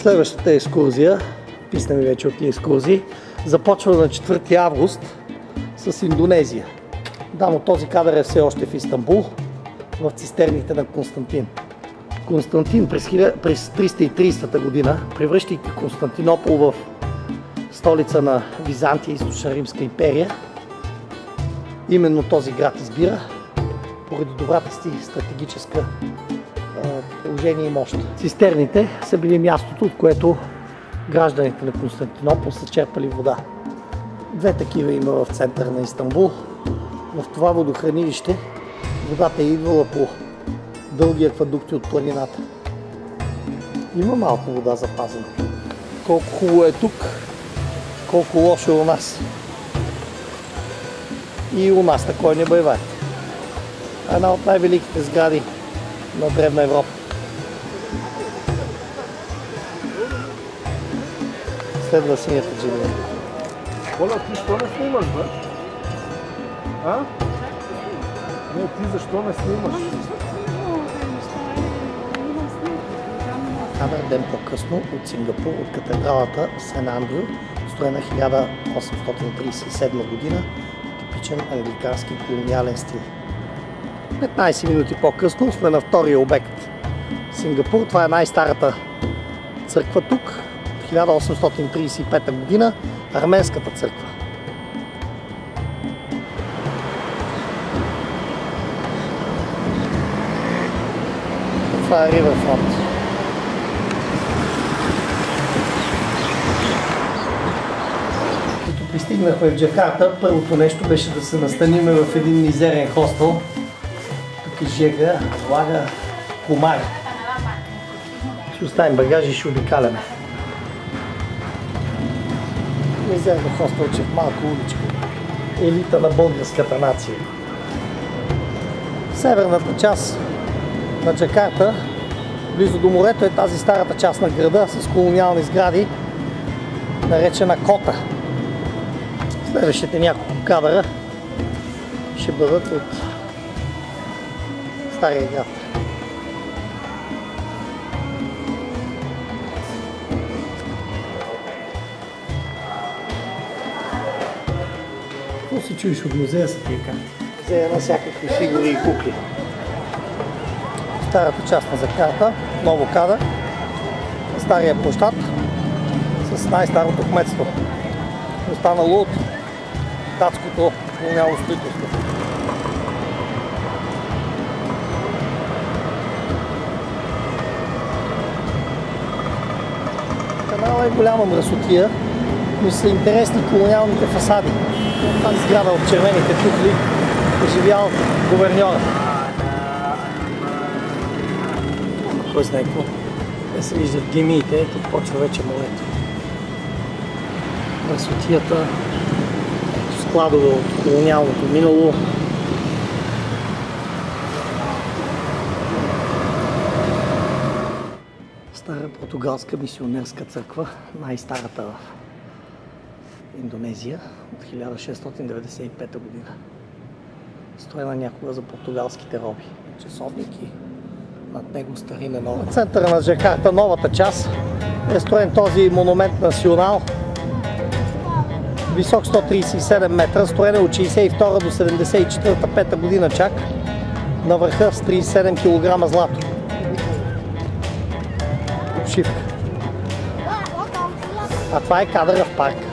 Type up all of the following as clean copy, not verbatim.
Следващата екскурзия, писна ми вече от тия екскурзии, започва на 4 август с Индонезия. Да, но този кадър е все още в Истанбул, в цистерните на Константин. Константин през 330 година, превръщайки Константинопол в столица на Византия, източна Римска империя, именно този град избира, поради добрата си стратегическа положение и мощ. Цистерните са били мястото, от което гражданите на Константинопол са черпали вода. 2 такива има в центъра на Истанбул. В това водохранилище водата е идвала по дълги аквадукти от планината. Има малко вода запазена. Колко хубаво е тук, колко лошо е у нас. И у нас такой не бива. Една от най-великите сгради на Древна Европа. Следва синята джамия. Оля, ти що не снимаш, бе? А? Не, ти защо не снимаш? Кадър ден по-късно от Сингапур, от катедралата Сен Андрю, строена 1837 година, типичен англикански колониален стил. 15 минути по-късно сме на втория обект Сингапур. Това е най-старата църква тук, 1835 година, арменската църква. Това е Riverfront. Като пристигнахме в Джакарта, първото нещо беше да се настаним в един мизерен хостел. Тук е жега, влага, комари. Ще оставим багажи и ще обикаляме. Мизерно хостелче в малка уличка. Елита на българската нация. В северната част на Джакарта, близо до морето, е тази старата част на града с колониални сгради, наречена Кота. Следващите няколко кадъра ще бъдат от стария град. Какво си чуеш от музея са тия карти? Музея на всякакви фигури и кукли. Старата част на Джакарта, ново кадър, стария площад с най-старото кметство, останало от датското колониално строителство. Канала е голяма мръсотия, но са интересни колониалните фасади. Тази сграда от червените тухли е живял гуверньора. Кой знае какво? Те се виждат гемиите, тук почва вече морето. Мръсотията, складове от колониалното минало. Стара португалска мисионерска църква, най-старата в Индонезия от 1695 година. Строена някога за португалските роби. Часовник и над него старинен нова. В центъра на Джакарта, новата част, е строен този монумент национал. Висок 137 метра, строен е от 62 до 74-5 година чак. На върха с 37 кг злато. Обшивка. А това е кадъра в парка.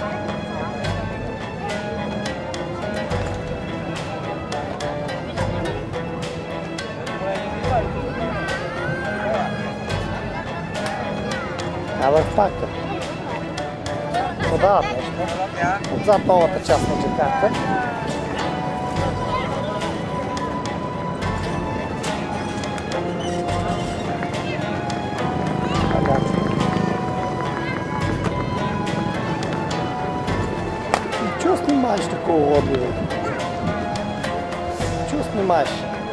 Кадър в парка. Продават нещо. Отзад новата част на Джакарта. Чего снимаешь такого уродливого? Чего снимаешь?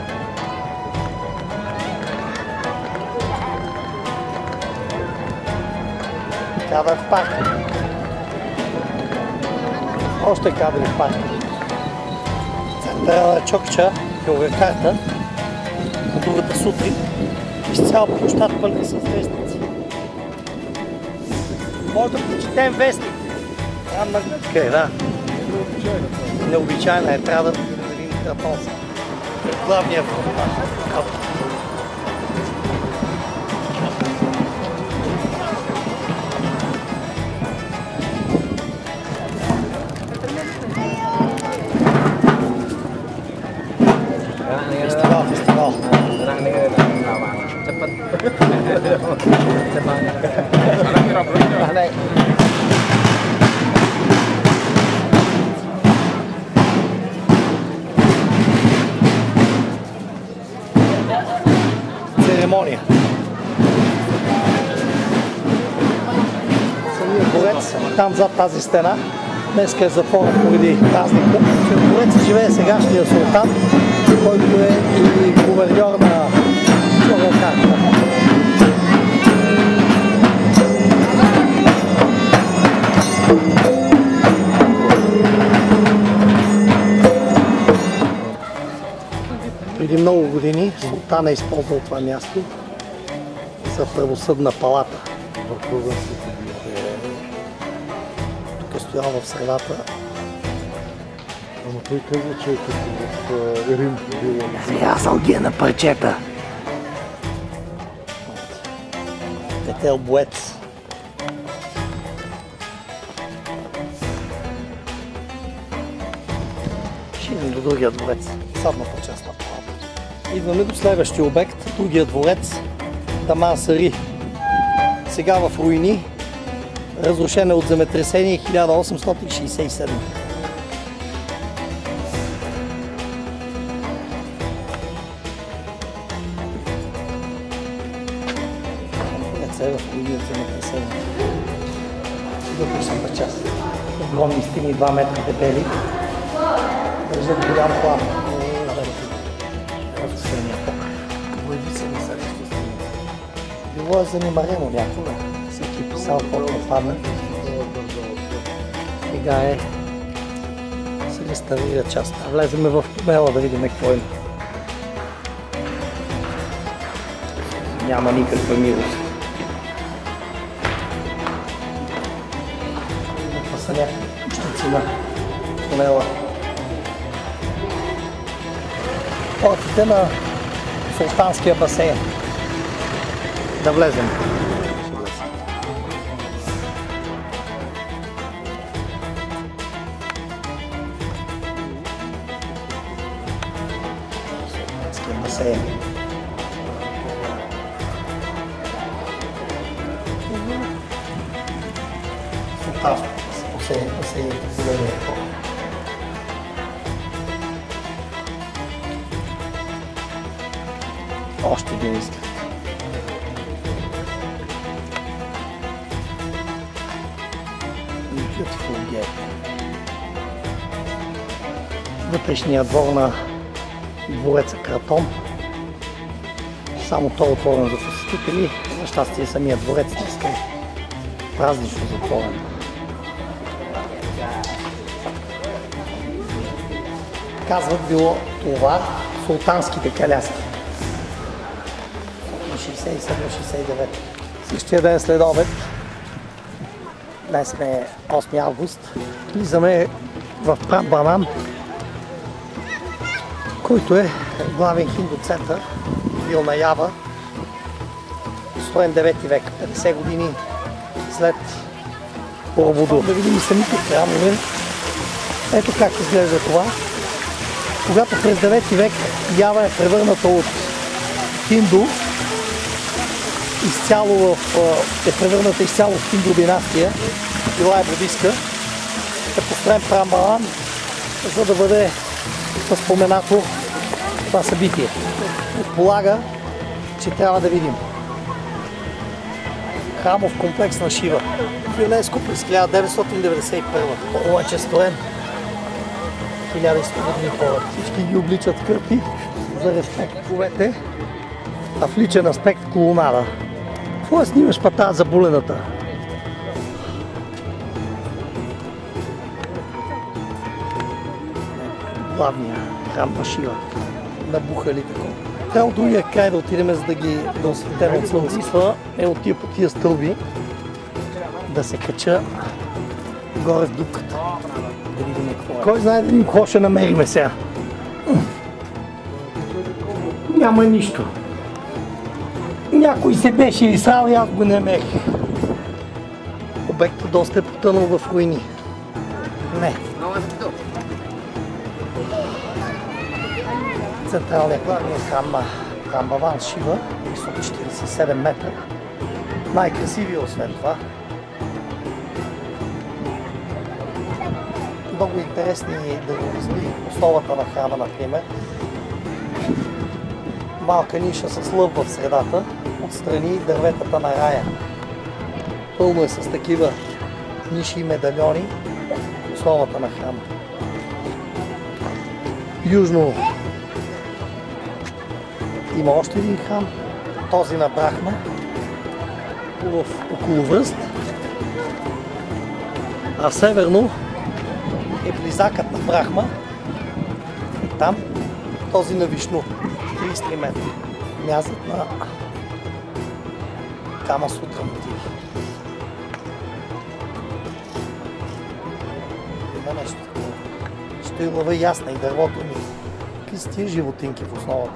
Кадър в парка. Още кадри в парка. Центъра на Чокча, Йогакарта, на другата сутрин, изцял площад пълен с вестници. Може да прочетем вестник. Окей, да. Необичайна е, трябва да видим Кратон. Главният фронтаж. Фестивал. Церемония. Самият дворец, там зад тази стена, днеска е затворен поради празника. В двореца живее сегашния султан, който е и гуверньор на Чорокарта. Преди много години султан е използвал това място за правосъдна палата. Тук е стоял в средата. Ама той казва, че е като в Рим било. Рязал ги е на парчета. Петел боец. Ще идем до другия дворец. Садната част на палата. Идваме до следващия обект, другия дворец, Дамансари. Сега в руини, разрушен е от земетресение 1867. Дворецът е в руини от земетресение. Вътрешната част. Огромни стени, 2 метра дебели. Държат голям план. Разрушения покрив. Боеви се на следващото стени. Било е занимарено някога. Всеки писал колко падне. Сега е се реставрира част. Влеземе в тунела да видим какво има. Няма никаква милост. Това са някакви пущици на тунела. Портите на Султанския басейн. Да влезем. Султанския басейн. Султанския басейн. Още един изглед. Beautiful gate. Вътрешният двор на двореца Кратон. Само той е отворен за посетители. За щастие самият дворец днеска е празнично затворен. Казват било това султанските каляски. 67-69. Същия ден след обед, днес сме 8 август, влизаме в Прамбанан, който е главен хиндуцентър, бил на Ява, строен 9 век, 50 години след Боробудур. Да видим и самите храмове. Ето как изглежда това. Когато през 9 век Ява е превърната от хинду, е превърната изцяло в хинду династия, била е будистка, е построен Прамбанан, за да бъде възпоменато това събитие. Предполага, че трябва да видим храмов комплекс на Шива. В ЮНЕСКО през 1991. Обаче е строен 1100 години по-рано. Всички ги обличат кърпи за респект ковете, а в личен аспект колонада. Какво я снимаш па тази заболената? Главния храм на Шива. Набухали такова. Трябва от другия край да отидем, за да ги осветем от слънцето. Е от тия по тия стълби. да се кача горе в дупката. Да видим какво е. Кой знае да видим какво ще намериме сега. Няма нищо. Някой се беше изсрал и аз го намерих. Обектът доста е потънал в руини. Не. Централният главният храм на Прамбаван Шива, висок 47 метра. Най-красивия освен това. Много интересни дърволизни, основата на храма, например. Малка ниша с лъв в средата, отстрани дърветата на рая. Пълно е с такива ниши и медальони, основата на храма. Южно има още един храм, този на Брахма, в околовръст, а северно е близакът на Брахма, там този на Вишну, 33 метра, князът на Кама Сутра мотиви. Има нещо такова. Ще е лъва ясна и дървото ми. Какви са тия животинки в основата?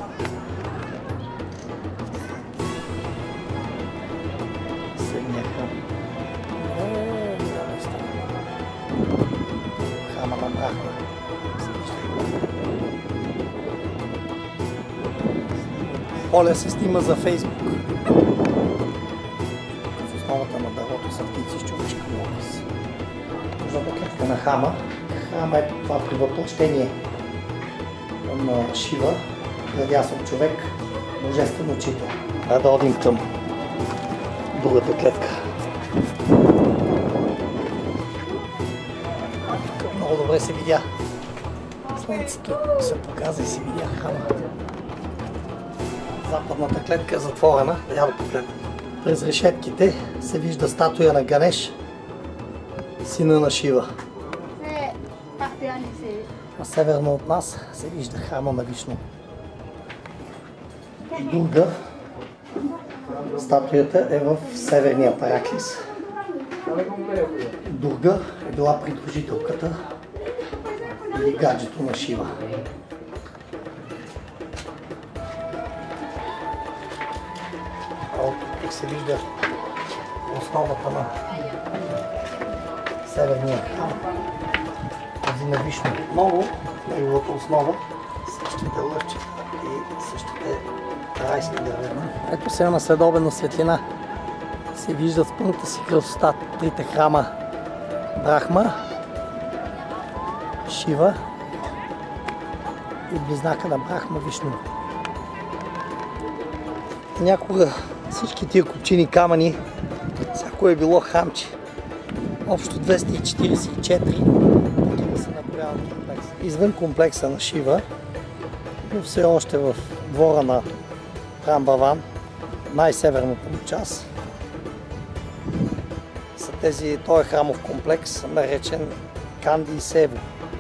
Седния храм. Храма на Брахма. Оля се снима за Фейсбук. В основата на дървото са птици с човешки образ. Нужната клетка на храма. Храма е това превъплъщение на Шива, градясъл човек, божествен учител. Да одим към другата клетка. Тук много добре се видя. Слънцето се показа и се видя храма. Западната клетка е затворена, лявата клетка. През решетките се вижда статуя на Ганеш, сина на Шива. А северно от нас се вижда храма на Вишну. Дурга, статуята е в северния Параклис. Дурга е била придружителката или гаджето на Шива. Тук се вижда основата на северния храм. Този на Вишну. Много неговата основа, същите лъвчета и същите райски дървена. Ето сега на следобедна светлина се виждат в пълната си красота трите храма Брахма, Шива и близнака на Брахма Вишну. Някога всички тия купчини камъни, всяко е било храмче. Общо 244. Извън комплекса на Шива, но все още в двора на Прамбаван, най-северната му част, са този храмов комплекс, наречен Канди Сево.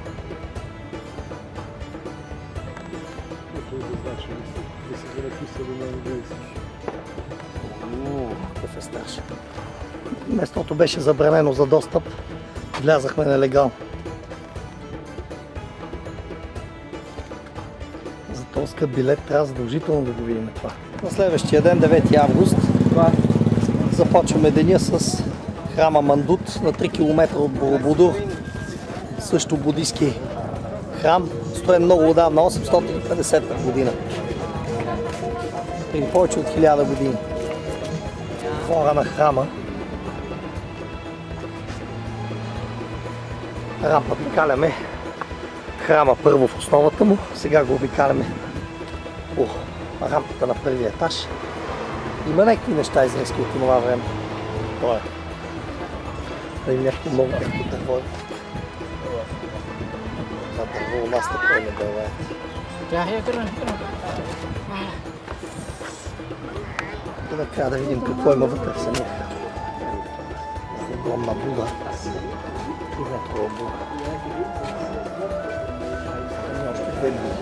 Какъв е страшен. Местото беше забранено за достъп, влязахме нелегално. За този скъп билет трябва задължително да го видим това. На следващия ден, 9 август, започваме деня с храма Мандут на 3 км от Боробудур. Също будистки храм, стоен много отдавна, 850 година. Преди повече от 1000 години. Двора на храма. Рампа обикаляме храма първо в основата му, сега го обикаляме по рампата на първия етаж. Има някакви неща изрезки от това време. Това е. Да има някакво много някакво дърво. Това дърво у нас такова не дърво е. И накрая да видим какво има вътре в самия храм. Огромна Буда. И някаква Буда. И още две Буди.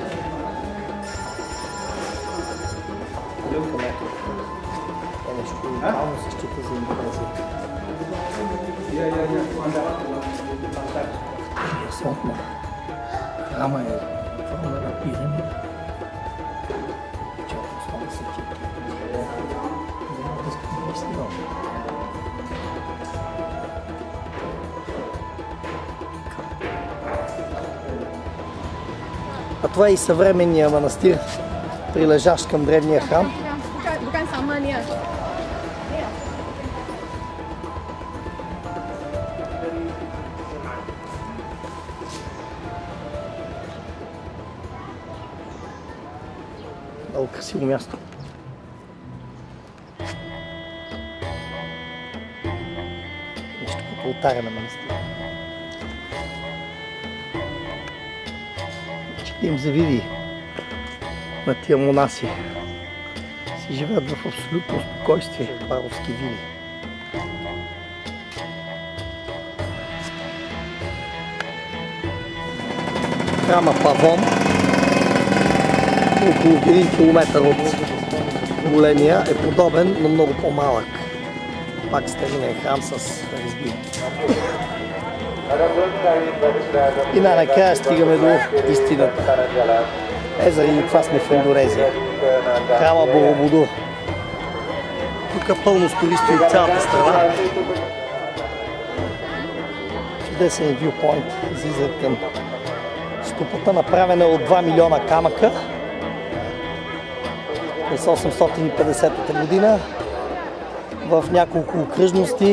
е нещо уникално се счита за Индонезия. Интересно. Храма е форма на пирамида. Чакай, основа се ти. Няма да скъпи истина. А това е и съвременния манастир, прилежащ към древния храм. Bukan sama ni ah. Много красиво място. Нещо като алтаря на манастира. Ще им завиди на тия монаси. Си живеят в абсолютно спокойствие, паровски вили. Храма Павон, около 1 километър от големия, е подобен, но много по-малък. Пак старинен храм с резби. И най-накрая стигаме до истината. Заради това сме в Индонезия. Храма Боробудур. Тук пълно с туристи от цялата страна. Чудесен вюпойнт излиза към ступата, направена от 2 милиона камъка през 850 година в няколко окръжности,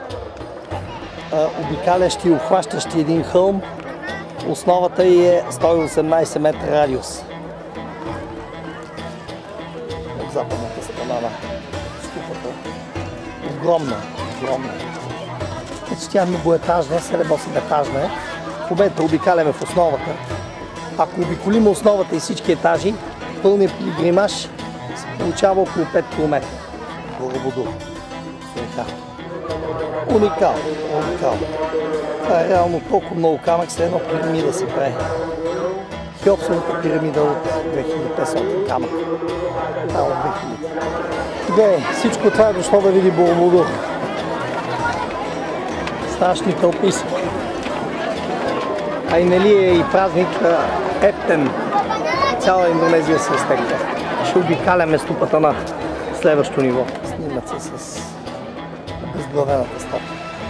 обикалящи и обхващащи един хълм. Основата ѝ е 118 метра радиус. От западната страна на ступата. Огромна. Тя е многоетажна, 7-8 етажна е. В момента обикаляме в основата. Ако обиколим основата и всички етажи, пълният пилигримаж се получава около 5 км. Боробудур. Уникално. Това е реално толкова много камък, след едно пирамида се прави. Хеопсовата пирамида от 2500 камък. Там от 2000. Добре, всичко това е дошло да види Боробудур. Страшни тълпи са. А и нали е и празник Ептен. Цяла Индонезия се изтегля. Ще обикаляме ступата на следващото ниво. Снимат се с безглавената стопа.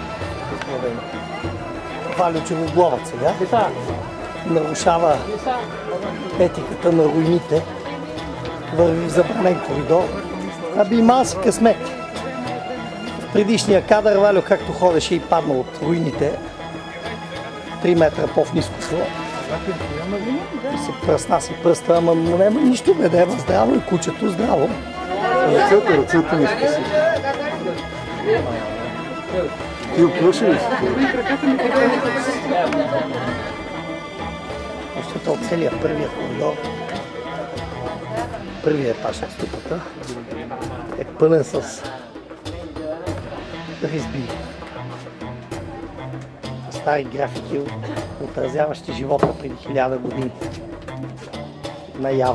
Валю черноглавът сега нарушава етиката на руините. Върви в забранен коридор. Аби мал си късмет. В предишния кадър Валю както ходеше и падна от руините 3 метра по-вниското. И се пръсна си пръста, ама няма нищо бедева. Здраво и кучето здраво. Ръцете ми спаси. Ти оплаши ли си? Защото от целият първият коридор, първият етаж на ступата е пълен с ризби. Стари графики, отразяващи живота преди 1000 години. На Ява.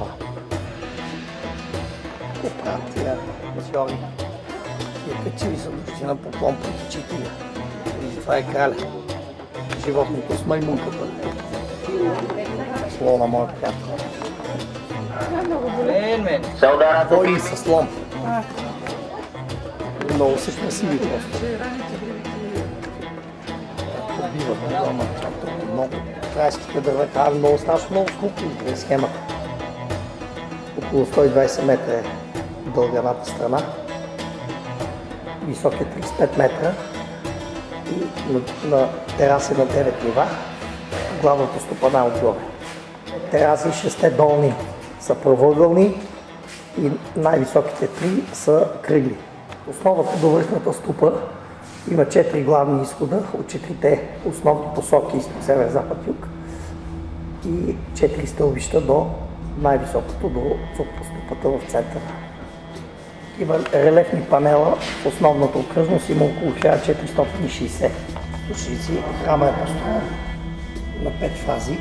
Какво правят тия масьори? И качили са души на поклон пред учителя. И това е краля. Животното с маймунката. Слона, моят приятел. Войни са слон. Много са красиви просто. Убиват дома, толкова много. Крайските дървета, много страшно много скупи в схемата. Около 120 метра е дълганата страна. Висок е 35 метра и на тераси на 9 нива. Главната стопана отгоре. Тераси 6 долни са правоъгълни и най-високите 3 са кръгли. Основата до върхната ступа има 4 главни изхода от 4-те основни посоки изток, север, запад, юг и 4 стълбища до най-високото, до ступата в центъра. Има релефни панела в основната окръжност, има около 1460 душици. Храма е построен на 5 фази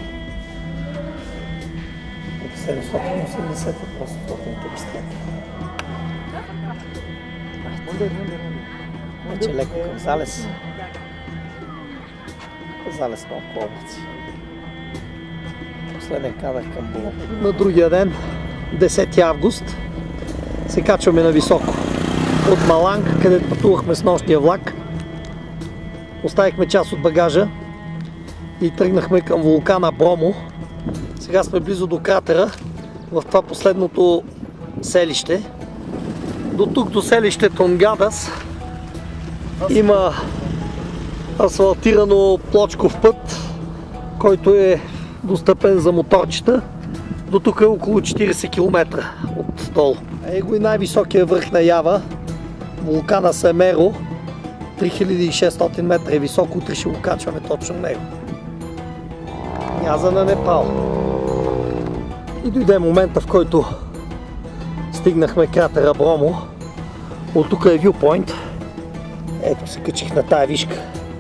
от 780 до 830 метра. Вече леко към залез. Залез на облаци. Последен кадър към Була. На другия ден, 10 август, се качваме на високо. От Маланг, където пътувахме с нощния влак. Оставихме част от багажа и тръгнахме към вулкана Бромо. Сега сме близо до кратера, в това последното селище. До тук, до селище Тонгадас, има асфалтирано плочков път, който е достъпен за моторчета. До тук е около 40 км отдолу. Его и най-високия връх на Ява, вулкана Семеро, 3600 метра е високо, утре ще го качваме точно него. Няза на Непал. И дойде момента, в който стигнахме кратера Бромо. От тук е viewpoint. Ето се качих на тая вишка.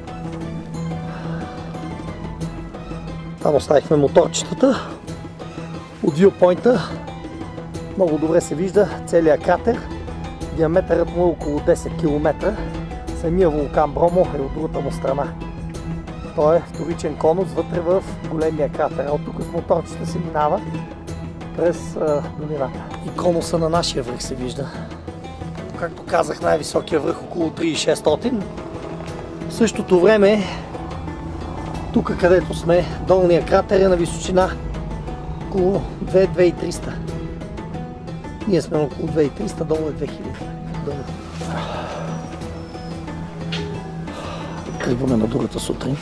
Там оставихме моторчетата. От viewpoint-а много добре се вижда целият кратер. Диаметърът му е около 10 км. Самия вулкан Бромо е от другата му страна. Той е вторичен конус вътре в големия кратер. От тук с моторчета се минава през долината. И конуса на нашия връх се вижда. Както казах, най-високия връх около 3600. В същото време, тук където сме, долния кратер е на височина около 2300. Ние сме около 2300, долу е 2000. Тръгваме на другата сутрин.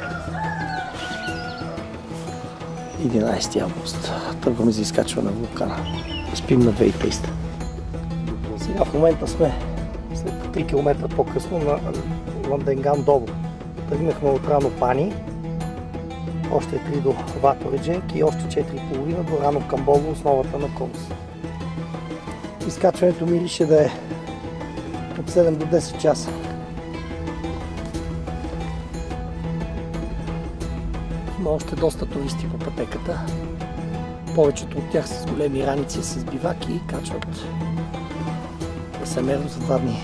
11 август. Тръгваме за изкачване на вулкана. Спим на 2300. Сега в момента сме след 3 км по-късно на Ланденган Добро. Тръгнахме от Рано Пани, още 3 до Ваторедженк и още 4,5 до Рано Камболо, основата на конус. Изкачването мирише да е от 7 до 10 часа. Има още доста туристи по пътеката. Повечето от тях с големи раници, с биваки и качват Семеро за 2 дни.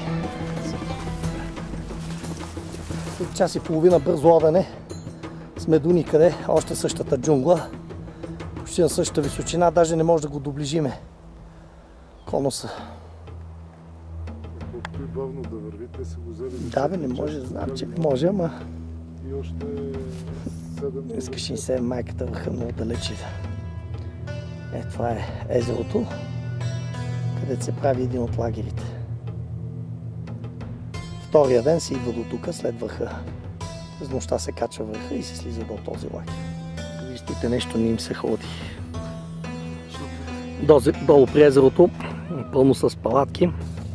След час и половина бързо одене сме до никъде, още същата джунгла, почти на същата височина, даже не може да го доближиме конуса. Колкото и бавно да вървите, се го взели. Да, бе, не може, знам, че не може, ама... И още 7... Искаш ни се майката върха много далече. Това е езерото, където се прави един от лагерите. Втория ден се идва до тук, след върха. През нощта се качва върха и се слиза до този лагер. Туристите нещо не им се ходи. Долу при езерото, пълно с палатки.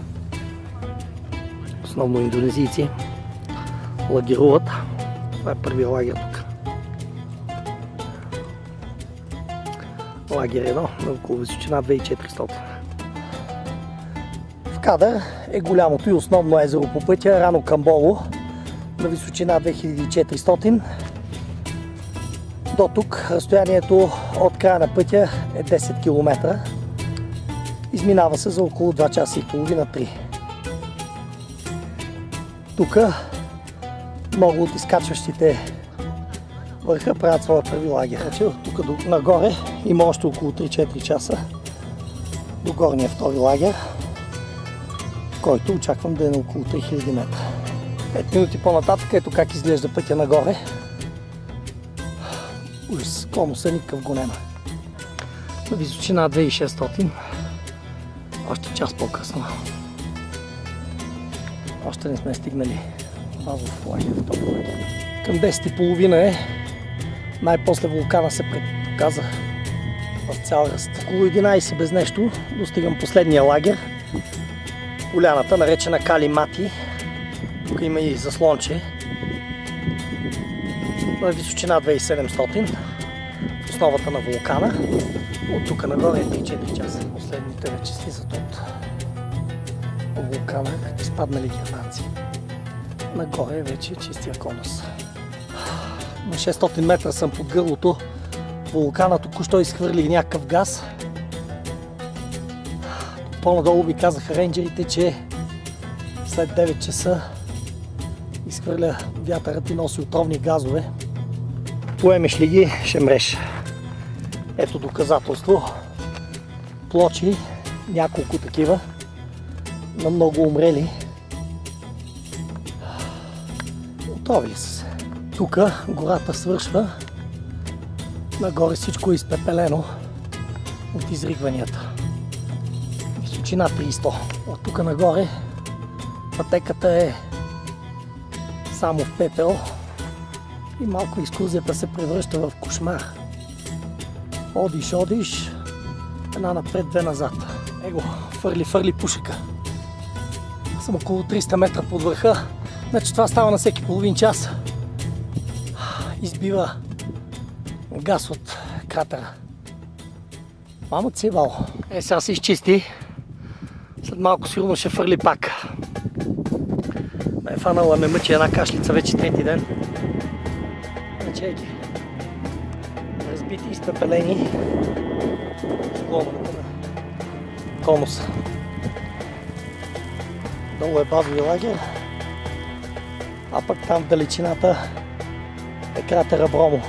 Основно индонезийци лагеруват. Това е първия лагер тук. Лагер 1 на около височина 2400. В кадър е голямото и основно езеро по пътя Рано Камболо на височина 2400. До тук разстоянието от края на пътя е 10 км. Изминава се за около 2 часа и половина 3. Тук много от изкачващите върха правят своя първи лагер. Тук нагоре има още около 3-4 часа до горния втори лагер, който очаквам да е на около 3000 метра. 5 минути по-нататък, ето как изглежда пътя нагоре. Ужас, конуса никакъв го няма. На височина 2600, още час по-късно. Още не сме стигнали базов лагер, втори лагер. Към 10:30 е. Най-после вулкана се показа в цял ръст. Около 11 без нещо достигам последния лагер. Поляната, наречена Калимати. Тук има и заслонче. На височина 2700 в основата на вулкана. От тук нагоре е 3-4 часа. Последните вече слизат от вулкана, изпаднали германци. Нагоре е вече чистия конус. На 600 метра съм под гърлото. Вулкана току-що изхвърли някакъв газ. По-надолу ми казаха рейнджерите, че След 9 часа изхвърля вятърът и носи отровни газове. Поемеш ли ги, ще мреш. Ето доказателство. Плочи, няколко такива, на много умрели. Отровили са се. Тук гората свършва. Нагоре всичко е изпепелено от изригванията. Височина 300. От тук нагоре пътеката е само в пепел и малко екскурзията се превръща в кошмар. Одиш, една напред, две назад. Его, фърли пушека. Съм около 300 метра под върха. Значи това става на всеки половин час. Избива газ от кратера. Мамът си е вал. Сега се изчисти. След малко сигурно ще фърли пак. Ме е фанала, ме мъчи една кашлица вече трети ден. Ячейки. Разбити, изпепелени. Склоновете на конуса. Долу е базови лагер. А пък там в далечината е кратера Бромо.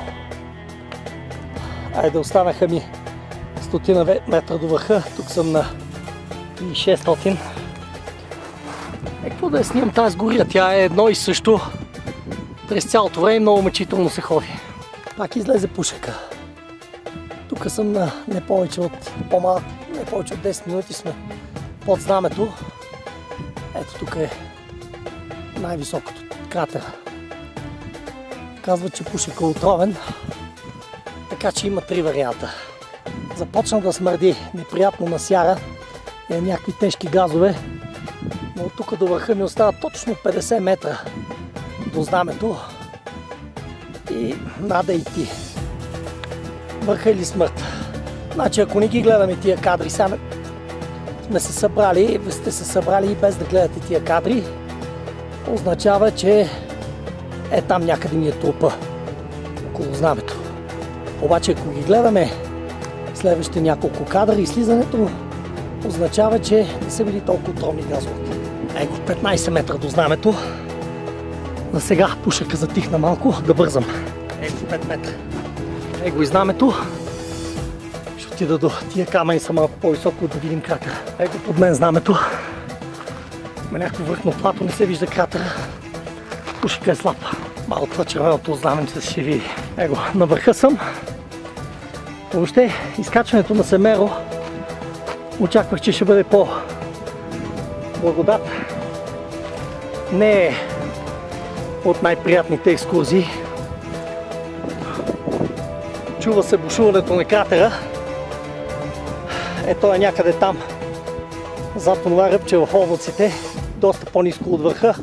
Айде, останаха ми 100 метра до върха. Тук съм на 600. Какво да я снимам тази гория? Тя е едно и също. През цялото време много мъчително се ходи. Пак излезе пушека. Тук съм на не повече от 10 минути сме под знамето. Ето тук е най-високото кратера. Казват, че пушека е отровен, така че има 3 варианта. Започна да смърди неприятно на сяра, някакви тежки газове, но от тук до върха ми остава точно 50 метра до знамето и нада идти. Върха или смърт. Значи ако не ги гледаме тия кадри, сами сте се събрали и без да гледате тия кадри, означава, че там някъде ми е трупа около знамето. Обаче ако ги гледаме следващите няколко кадри и слизането, означава, че не са били толкова отровни газовете. Его 15 метра до знамето. За сега пушека затихна малко, да бързам. Его 5 метра. Его и знамето. Ще отида до тия камъни са малко по-високо, да видим кратера. Его под мен знамето. Има някакво върхно плато, не се вижда кратера. Пушека е слаб. Малко това червеното знамето ще види. Его, на върха съм. Въобще, изкачването на Семеро очаквах, че ще бъде по-благодат. Не е от най-приятните екскурзии. Чува се бушуването на кратера. Ето е някъде там. Зад това ръбче в облаците. Доста по-ниско от върха.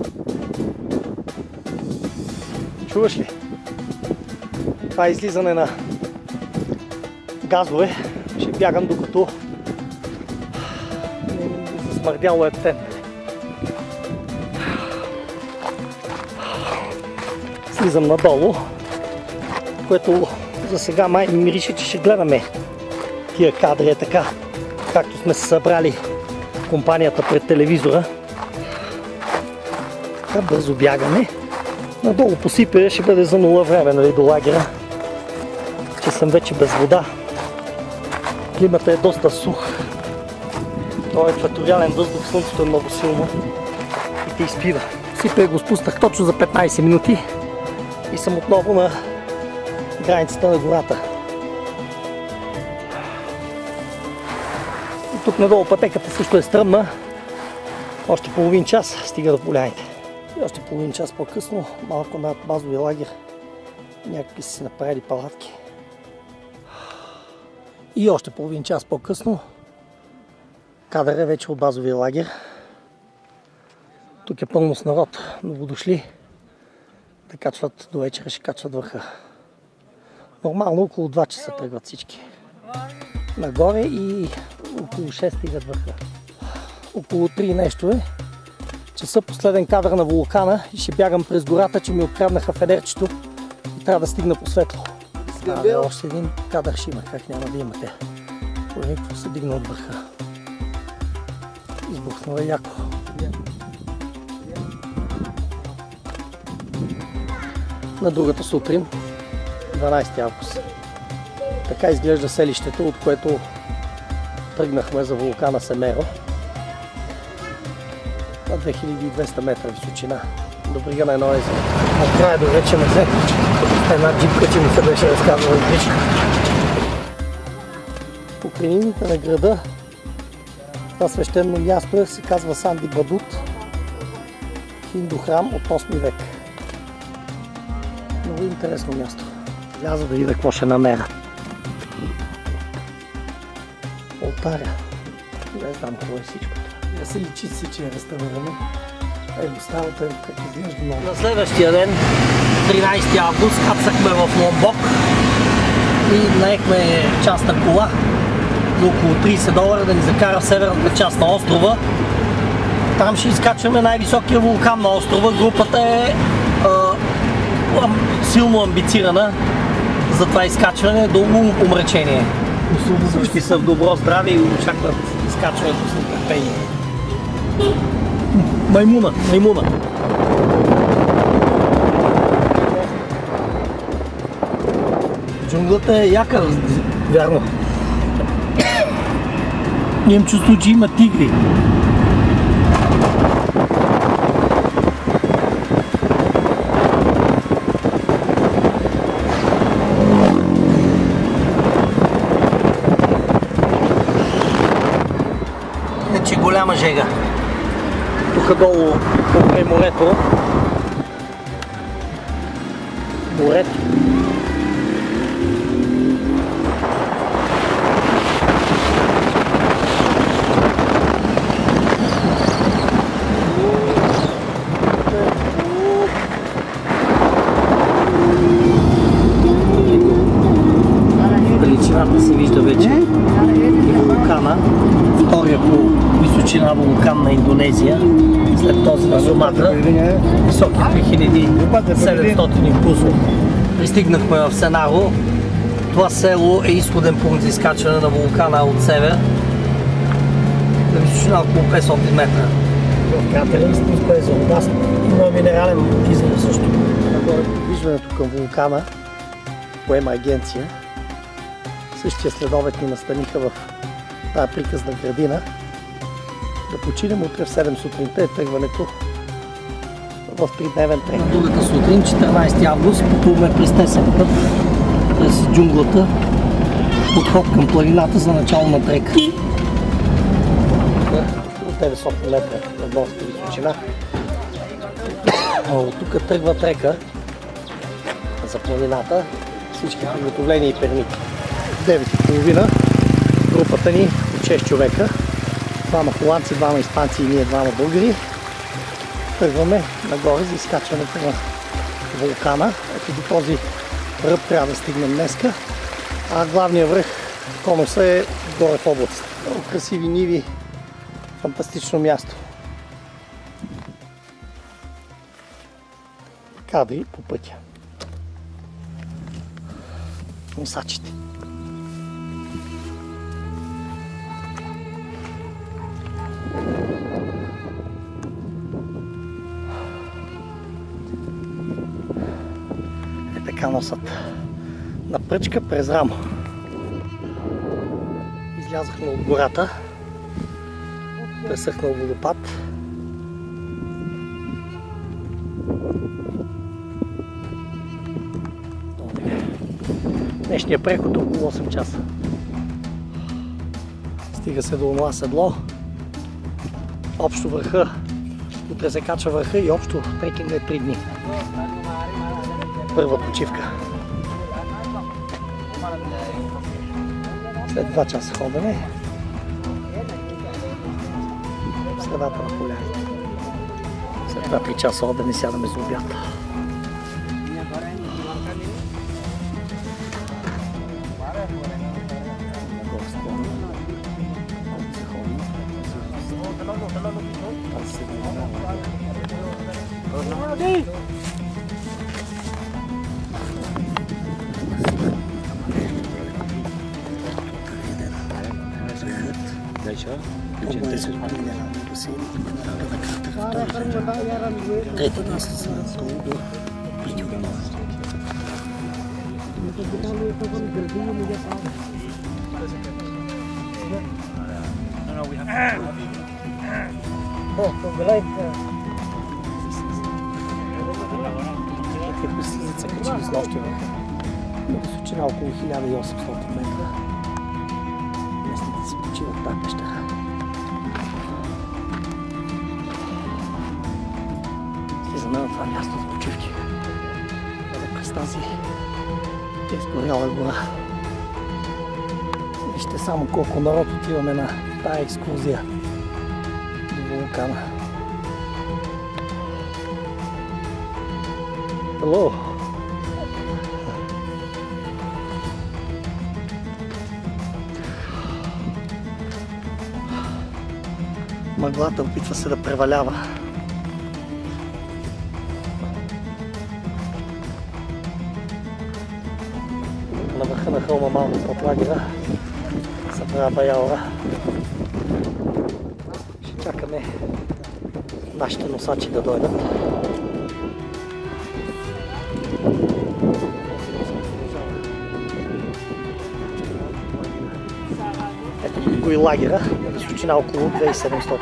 Чуваш ли? Това е излизане на газове. Ще бягам докато засмърдяло е птен. Слизам надолу, което за сега май ми мирише, че ще гледаме тия кадри така, както сме се събрали компанията пред телевизора. Така бързо бягаме. Надолу по Сипере ще бъде за нула време, нали, до лагера, че съм вече без вода. Климата е доста сух. Това е екваториален въздух, слънцето е много силно и те изпива. Сипере го спуснах точно за 15 минути и съм отново на границата на гората. И тук надолу пътеката също е стръмна. Още половин час стига до поляните. И още половин час по-късно, малко над базовия лагер, някакви са си направили палатки. И още половин час по-късно, кадър е вече от базовия лагер. Тук е пълно с народ, новодошли да качват до вечера, ще качват върха. Нормално около 2 часа тръгват всички. Нагоре и около 6 стигат върха. Около 3 нещо е. Часа последен кадър на вулкана и ще бягам през гората, че ми откраднаха фенерчето и трябва да стигна по светло. Още един кадър ще има, как няма да имате. Какво се дигна от върха. Избухнала яко. на другата сутрин, 12 август. Така изглежда селището, от което тръгнахме за вулкана Семеро. На 2200 метра височина, до брега на едно езеро. Накрая доречеме се една джипка, че ми се беше разказала изличка. Покрайнините на града, това свещено място се казва Санди Бадут, хинду храм от 8 век. Много интересно място. Вляза да видя какво ще намеря. Олтаря. Не знам какво е всичко това. Не се личи си, че е реставрирано. Старото е как изглежда много. На следващия ден, 13 август, кацахме в Ломбок и наехме частна кола за около $30 да ни закара в северната част на острова. Там ще изкачваме най-високия вулкан на острова. Групата е силно амбицирана за това изкачване до умопомрачение. Всички са в добро здраве и очакват изкачването с нетърпение. Маймуна! Джунглата е яка, вярно. Имам чувство, че има тигри. Голяма жега. Тук долу покрай морето. Далечината се вижда вече. И вулкана, втория по височина вулкан на Индонезия, след този на Суматра, високи 3700 плюсов. Пристигнахме в Сенаро. Това село е изходен пункт за изкачване на вулкана от север на височина около 500 метра. В кратера истинско езеро. Има минерален извор също. Нагоре подвижването към вулкана поема агенция. Същия следобед ни настаниха в тази приказна градина. Да починем утре в 7 сутринта е тръгването в 3-дневен трек. Другата сутрин, 14 август, пътуваме през тесен път, през джунглата, подход към планината за начало на трека. От 900 метра на горска височина. От тук тръгва трека за планината, всички приготовления и пермити. 9:30 групата ни от 6 човека. Двама холандци, двама испанци и ние двама българи. Тръгваме нагоре за изкачването на вулкана. Ето до този ръб трябва да стигнем днеска. А главният връх конуса е горе в облаците. Много красиви ниви, фантастично място. Кадри по пътя. Носачите. Така носят на пръчка през рамо. Излязахме от гората, пресъхнал водопад. Днешният преход е около 8 часа. Стига се до онова седло. Общо върха, утре се качва върха и общо трекинга е 3 дни. Първа почивка. След 2 часа ходене в средата на поляните. След 2-3 часа ходене сядаме за обяд. Трети ден с Какви се закачили с нощи на височина около 1800 метра. Местните си почиват в тази пещера. Слизаме на това място за почивки. През тази изгоряла гора. Вижте само колко народ отиваме на тая екскурзия до вулкана. Hello! Мъглата опитва се да превалява. На върха на хълма малко под лагера събра баяла. Ще чакаме нашите носачи да дойдат. Ето тук и лагера, на височина около 2700.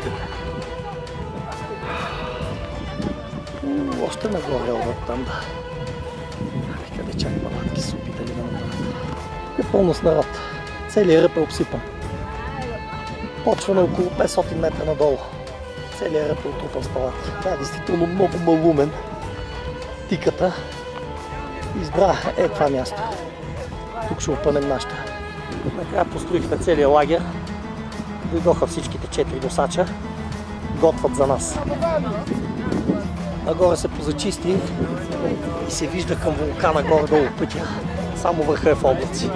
Още нагоре отвъд там, да. Къде чак палатки са опитали да направят. Е пълно с народ. Целият ръб е обсипан. Почва на около 500 метра надолу. Целият ръб е отрупан с палатки. Това е действително много малумен. Тиката избра това място. Тук ще опънем нашата. Накрая построихме целия лагер. Дойдоха всичките 4 носача. Готват за нас. Нагоре се позачисти и се вижда към вулкана горе-долу пътя. Само върха е в облаци.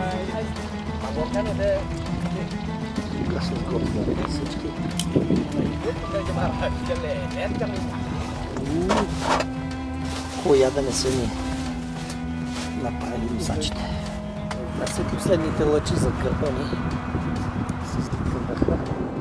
Така се сготвят всички. Коя да не са ни направили носачите. Това са последните лъчи за гърба ни. С към върха.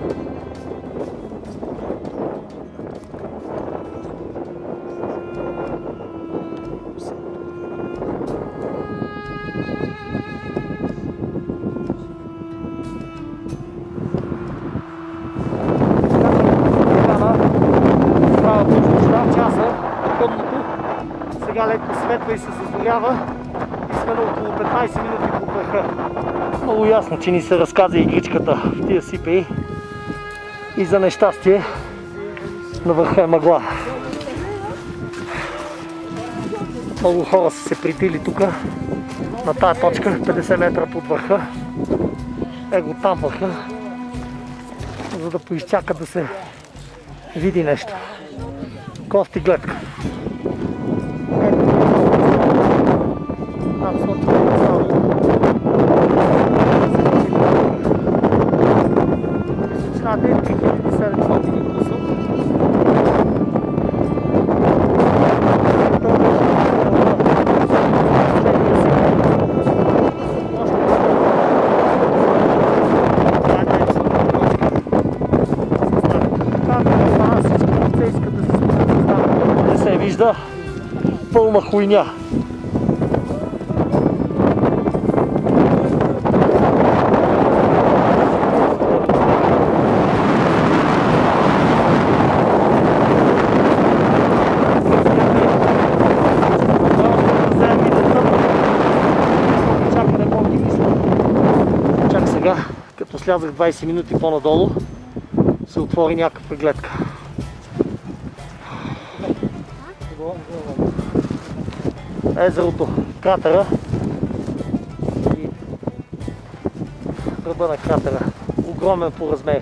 Сега леко светва и се зазорява и сме на около 15 минути по върха. Много ясно, че ни се разказа игричката в тия сипеи и за нещастие на върха е мъгла. Много хора са се притили тук на тая точка, 50 метра под върха. Его там върха, за да поизчакат да се види нещо. Кости гледка. Не се вижда пълна хуйня. Като слязах 20 минути по-надолу, се отвори някаква гледка. Езерото, кратера и ръба на кратера. Огромен по размери.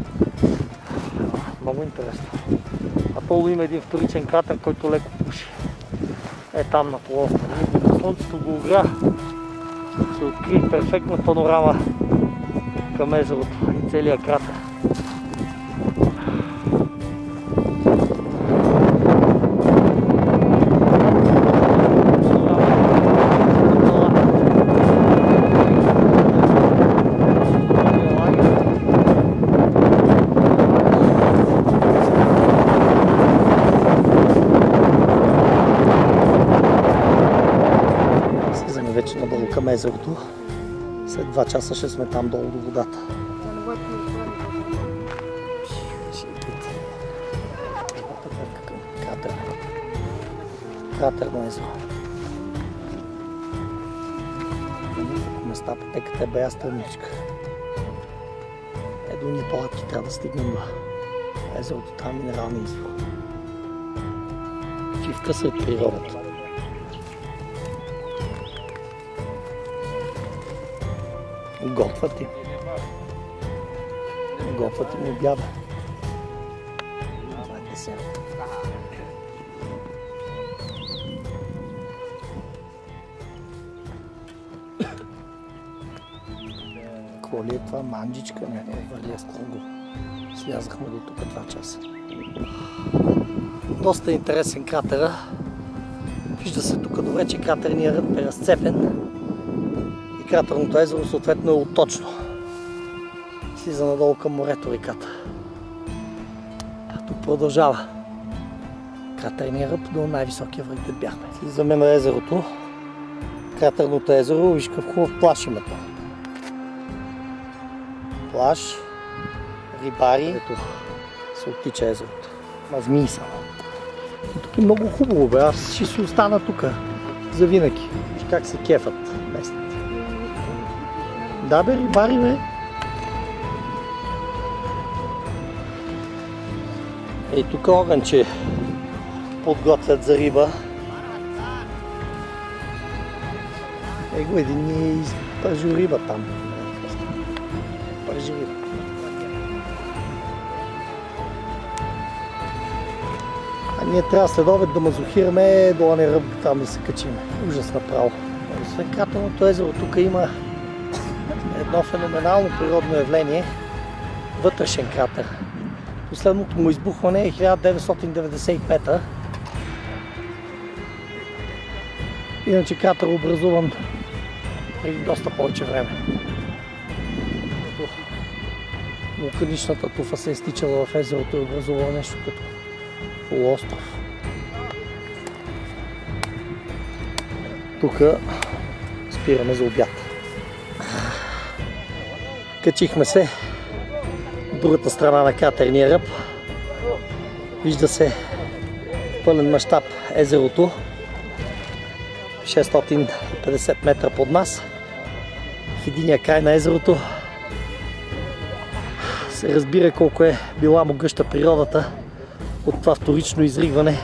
Много интересно. А долу има един вторичен кратер, който леко пуши. Е там на полуострова. Слънцето го огря. Се откри перфектна панорама към езерото и целият кратер. езерото. След 2 часа ще сме там долу до водата. Кратерно езеро. На няколко места пътеката е бея стръмничка. До ние палатки трябва да стигнем до езерото, там минерални извор. Чивка сред природата. Готват им. Готват им обяда. Това е десерт. Какво ли е това? Манджичка? Не, вървия строго. Слязахме до тук 2 часа. Доста интересен кратера. Вижда се тук добре, че кратерният ръб е разцепен и кратерното езеро съответно е отточно. Слиза надолу към морето реката. Тук продължава кратерният ръб до най-високия връх, където бяхме. Слизаме на езерото. Кратерното езеро, виж какъв хубав плаж има там. Плаж, рибари, ето се оттича езерото. Змии само. Тук е много хубаво, бе. Аз ще си остана тук за винаги. Виж как се кефат местните. Да, бе, рибари, бе. Ей, тук огънче подготвят за риба. Ей го, един ни изпържи риба там. Пържи риба. А ние трябва след обед да мазохираме до ония ръб, там да се качим. Ужас направо. Освен кратерното езеро, тук има едно феноменално природно явление. Вътрешен кратер. Последното му избухване е 1995-та. Иначе кратер е образуван преди доста повече време. Вулканичната туфа се е стичала в езерото и образувала нещо като полуостров. Тук спираме за обяд. Качихме се от другата страна на кратерния ръб. Вижда се в пълен мащаб езерото. 650 метра под нас. В единия край на езерото се разбира колко е била могъща природата от това вторично изригване.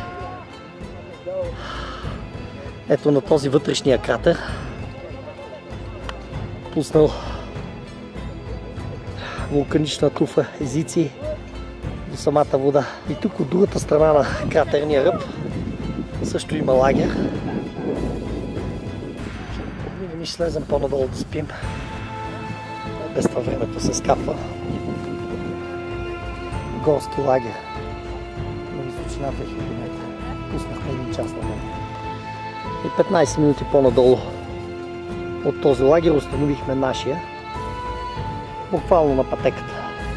Ето на този вътрешния кратер. Пуснал вулканична туфа, езици до самата вода. И тук от другата страна на кратерния ръб също има лагер. Ние ще слезем по-надолу да спим. Без това времето се скапва. Горски лагер. На височина 2000 метра. Пуснахме 1 час на ден. И 15 минути по-надолу от този лагер установихме нашия. Буквално на пътеката.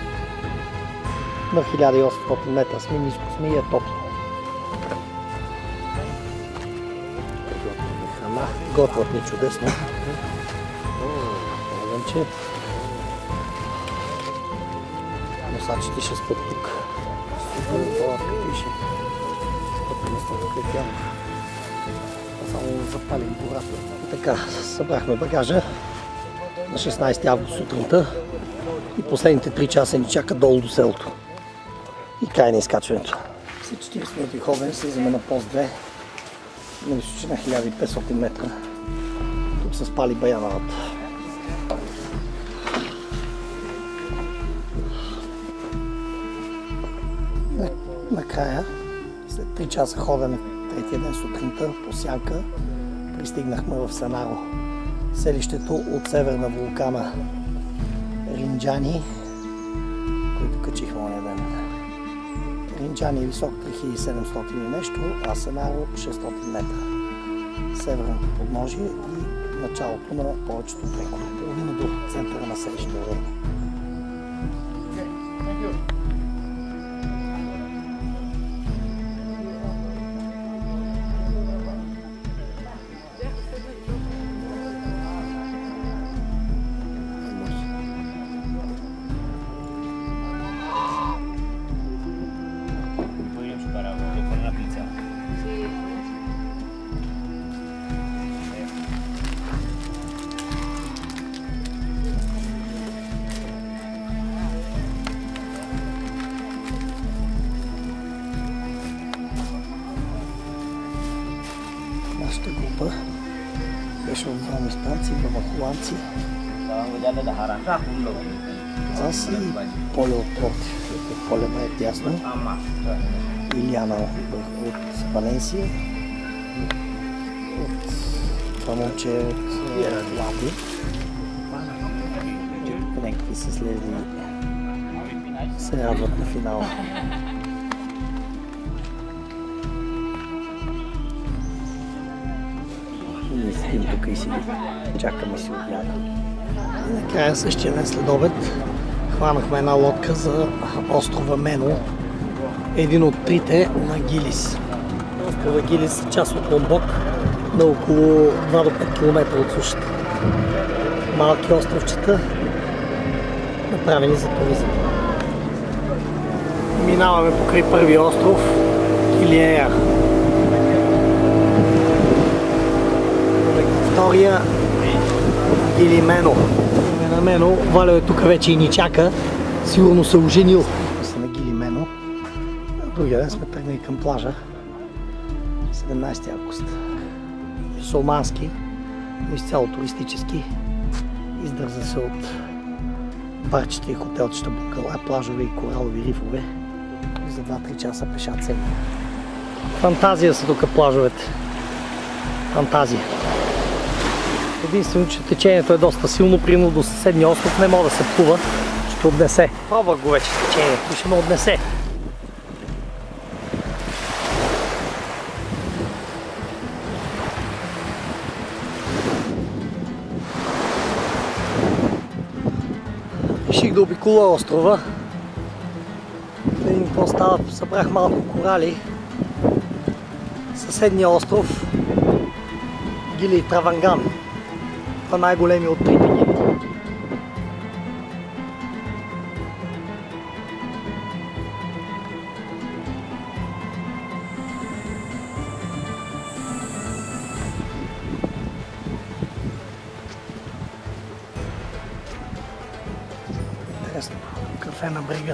На 1800 метра сме, ниско сме и е топло. Храна. Готвят ни чудесно. Огънче. Носачите ще спят тук. Палатка пише. Спът место тук е само запалим гората. Така, събрахме багажа на 16 август сутринта и последните 3 часа ни чака долу до селото. И край на изкачването. След 40 минути ходене слизаме на пост 2 на височина 1500 метра. Тук са спали баяновата. Накрая, след 3 часа ходене третия ден сутринта по сянка, пристигнахме в Санаро, селището от северна вулкана Ринджани, който качихме ония ден. Ринджани е висок 3700 и нещо, а Санаро 600 метра. Северното подножие и началото на повечето векове, половина до центъра на селището. група. Беше от двама испанци, двама холандци. Аз и Поле отпротив. Поле ме е тясно. Илиана от Валенсия. От това момче от Лади. Някакви са слезли се радват на финала. Ние седим тук и си чакаме си обяда. И накрая същия ден след обед хванахме една лодка за острова Мено, един от трите на Гилис. Острова Гилис е част от Ломбок, на около 2 до 5 км от сушата. Малки островчета, направени за туризъм. Минаваме покрай първия остров, Килиея. Втория, Гилимено. На Мено, Валео е тук вече и ни чака, сигурно се оженил. Са на Гилимено. Другия ден сме тръгнали към плажа, 17 август. Мюсюлмански, но изцяло туристически. Издържа се от парчета и хотелчета, бунгала, плажове и коралови рифове. И за 2-3 часа пеша цели. Фантазия са тук плажовете. Фантазия. Единствено, че течението е доста силно, примерно до съседния остров не може да се плува, ще отнесе. Пробвах го вече течението, ще ме отнесе. Реших да обиколя острова. Да видим какво става. Събрах малко корали. Съседния остров Гили Траванган. Това най-големи от трите гили. Интересно. Кафе на брега.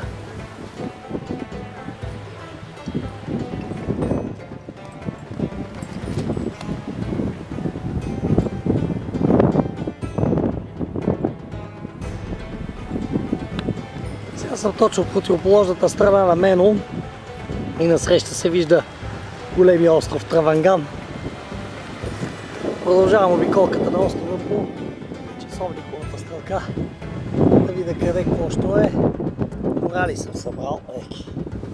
Сега съм точно в противоположната страна на Мено и насреща се вижда големия остров Траванган. Продължавам обиколката на острова по часовниковата стрелка, да видя къде какво що е. Корали съм събрал леки.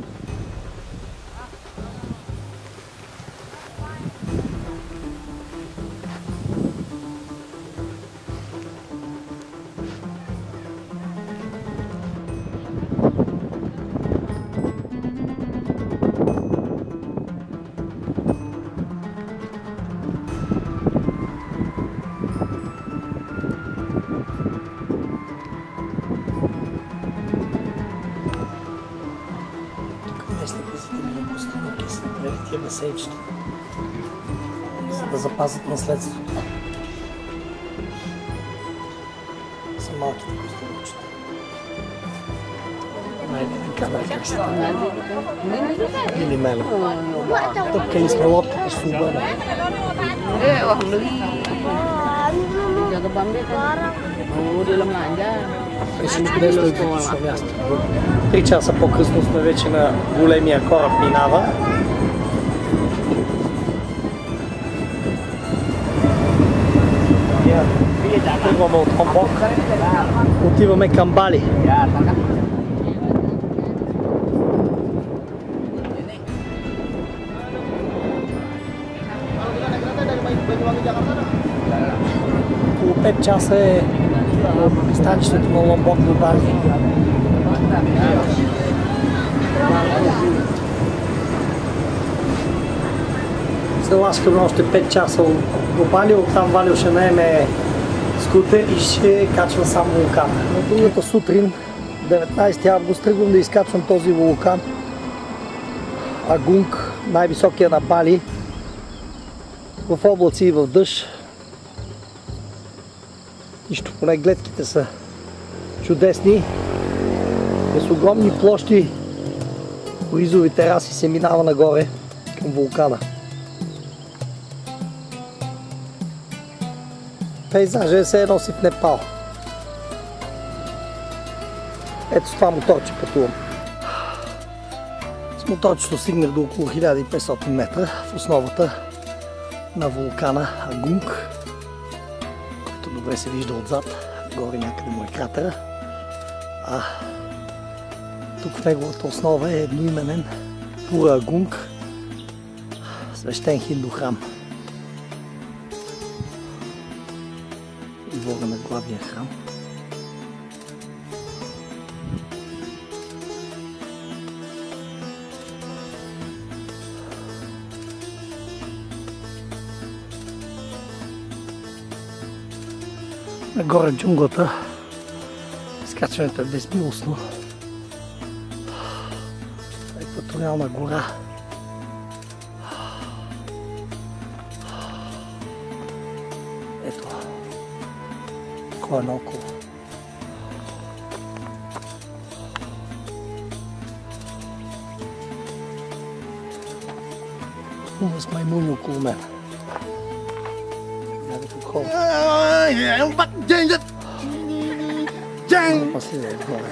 Тия басейчета, за да запазят наследството. Са малките костенурчета. Найде кадър как се или Мено. Тъпкали сме лодката, ще се обърна. Всичко нещо е критично място. 3 часа по-късно сме вече на големия кораб минава. Тръгваме от Ломбок, отиваме към Бали. Около 5 часа е от пристанището на Ломбок до Бали. Се ласкаме още 5 часа до Бали, оттам Валио ще наеме скутер и ще качва сам вулкан. На другата сутрин, 19 август, тръгвам да изкачвам този вулкан. Агунг, най-високия на Бали, в облаци и в дъжд. Нищо, поне гледките са чудесни. С огромни площи, ризови тераси се минава нагоре към вулкана. Пейзажа е все едно си в Непал. Ето с това моторче пътувам. С моторчето стигнах до около 1500 метра в основата на вулкана Агунг, който добре се вижда отзад. Горе някъде му е кратера. А тук в неговата основа е едноименен Пура Агунг, свещен хинду храм. Двора на главния храм. Нагоре в джунглата изкачването е безмилостно. Екваториална гора. Ето. Кой е наоколо. Има с маймуни около мен. После да е горе.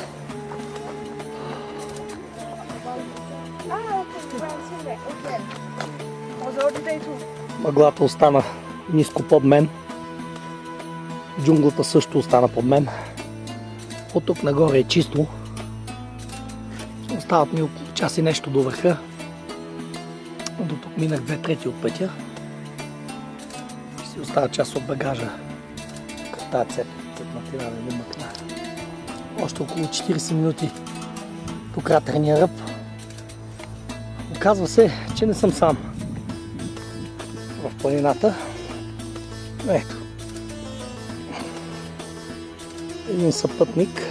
Мъглата остана ниско под мен. Джунглата също остана под мен. От тук нагоре е чисто. Остават ми около час и нещо до върха. До тук минах 2/3 от пътя. Си остава част от багажа. Тази цепнатина да не мъкна. Още около 40 минути по кратерния ръб. Оказва се, че не съм сам в планината. Ето. Един съпътник,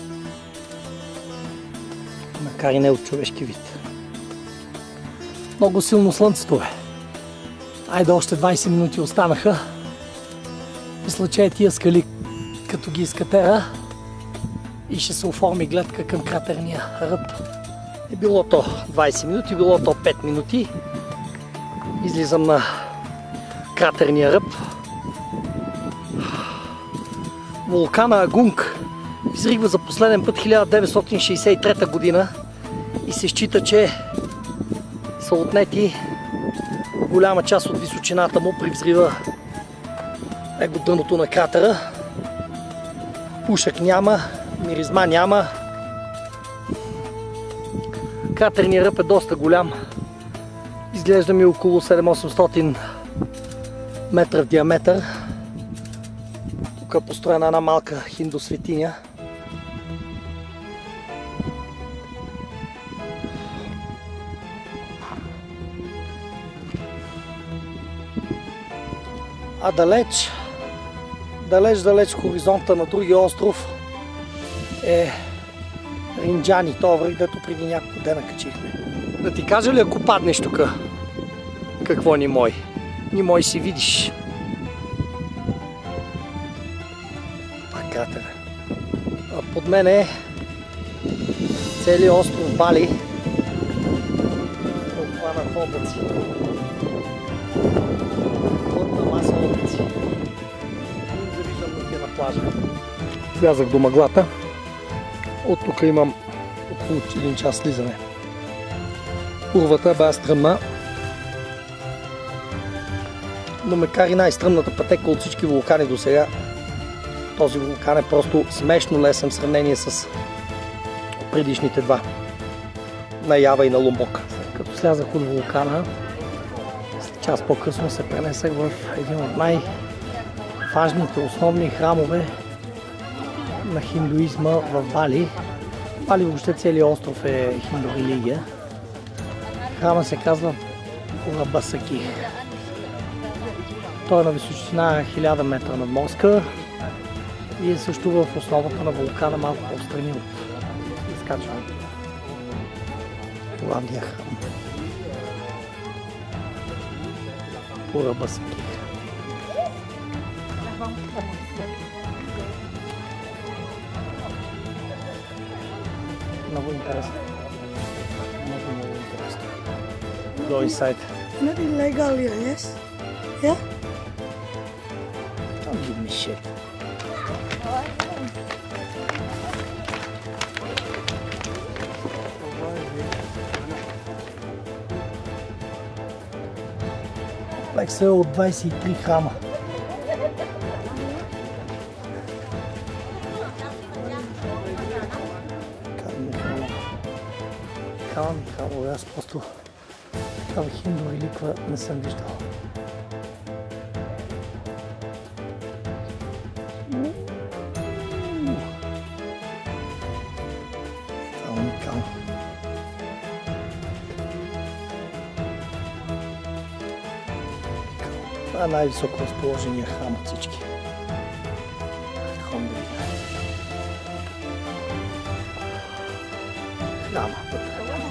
макар и не от човешки вид. Много силно слънцето е. Айде, още 20 минути останаха. Мисля, че тия скали, като ги изкатера, и ще се оформи гледка към кратерния ръб. Е било то 20 минути, било то 5 минути. Излизам на кратерния ръб. Вулкана Агунг изригва за последен път 1963 година и се счита, че са отнети голяма част от височината му при взрива его дъното на кратера. Пушек няма, миризма няма. Кратерният ръб е доста голям. Изглежда ми около 700-800 метра в диаметър. Тук е построена една малка хинду светиня. А далеч в хоризонта на другия остров е Ринджани, този връх, дето преди няколко дена качихме. Да ти кажа ли, ако паднеш тук, какво ни мой? Ни мой си видиш. Това е кратера. А под мен е целият остров Бали. Обхванат в облаци. Маса облаци. Не завиждам да на плажа. Слязах до мъглата. От тук имам около 1 час слизане. Урвата бе стръмна, но ме кари най-стръмната пътека от всички вулкани до сега. Този вулкан е просто смешно лесен в сравнение с предишните два. На Ява и на Ломбок. Като слязах от вулкана, час по-късно се пренесах в един от най-важните основни храмове на хиндуизма в Бали. Бали въобще целият остров е хинду религия. Храма се казва Пура Басаки. Той е на височина 1000 метра надморска и е също в основата на вулкана, малко по-встрани от изкачването. Главния храм. Пура Басаки. Много интересно. Много интересно. Go inside. Not illegal here, yes? Yeah? Don't give me shit. Комплекс е от 23 храма. Михайло, аз просто такава хиндова ликва не съм виждал. Това е уникално. Това е най-високо разположения храм от всички. Храма вътре.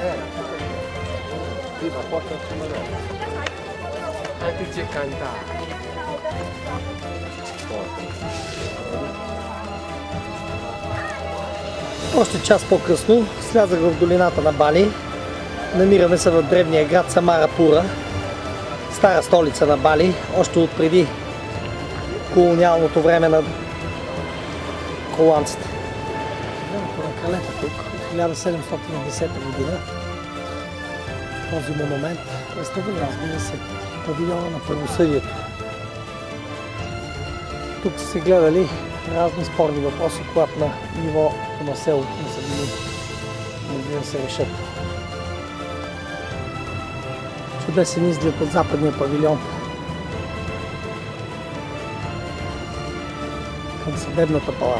Още час по-късно слязах в долината на Бали. Намираме се в древния град Самарапура, стара столица на Бали, още от преди колониалното време на холандците. Времето на кралета тук от 1710 година. Този монумент представлява, разбира се, павилиона на правосъдието. Тук са се гледали разни спорни въпроси, когато на ниво на селото не са били могли да се решат. Чудесен изглед от западния павилион към съдебната палата.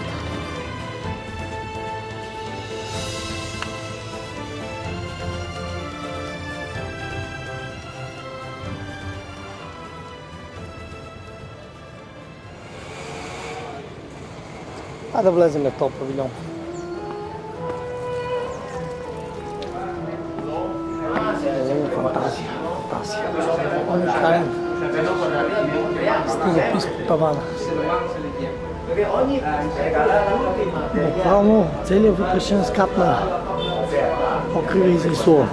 А да влезем в този павилион. Фантазия. Уникален. Стилопис по тавана. Буквално целият вътрешен скат на покрива изрисуван.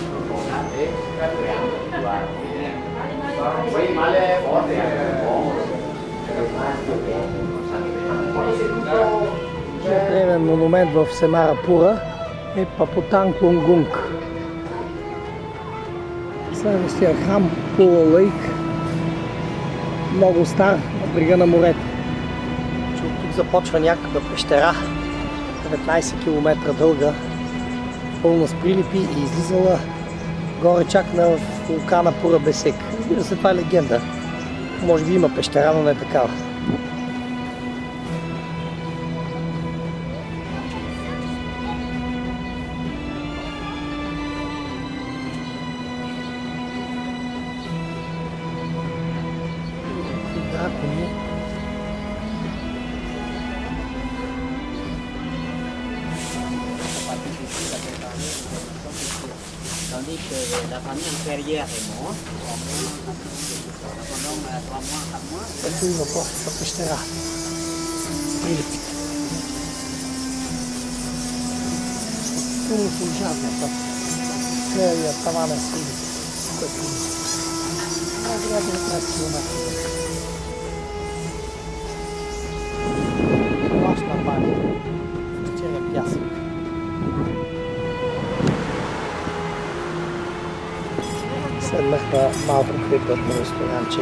Древен монумент в Семарапура е Папотанг Лонгунг. Следващия храм Пула Лейк, много стар, на брега на морето. От тук започва някаква пещера, 19 км дълга, пълна с прилипи и излизала горе чак на вулкана Пура Бесек. Разбира се, това е легенда. Може би има пещера, но не е такава. Ето и въпрос за пещера. Прилипите. Силно служатната. Целият таван е с прилипи, което не се пуси. Най-вероятно 15 км. Плащ на Бали. В черен пясък. Седнах на малко крепътно ресторанче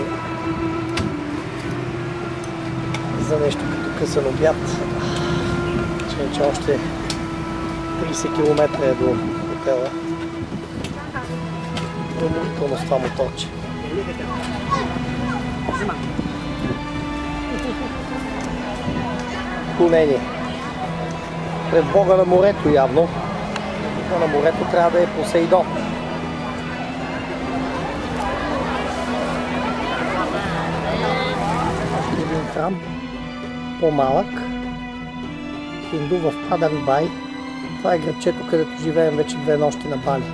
за нещо като късен обяд, че още 30 км е до хотела. Уморително с това моторче. Клонение. Пред Бога на морето явно. Бога на морето трябва да е Посейдон. Храм, по-малък, Хинду в Падан Бай. Това е градчето, където живеем вече 2 нощи на Бали.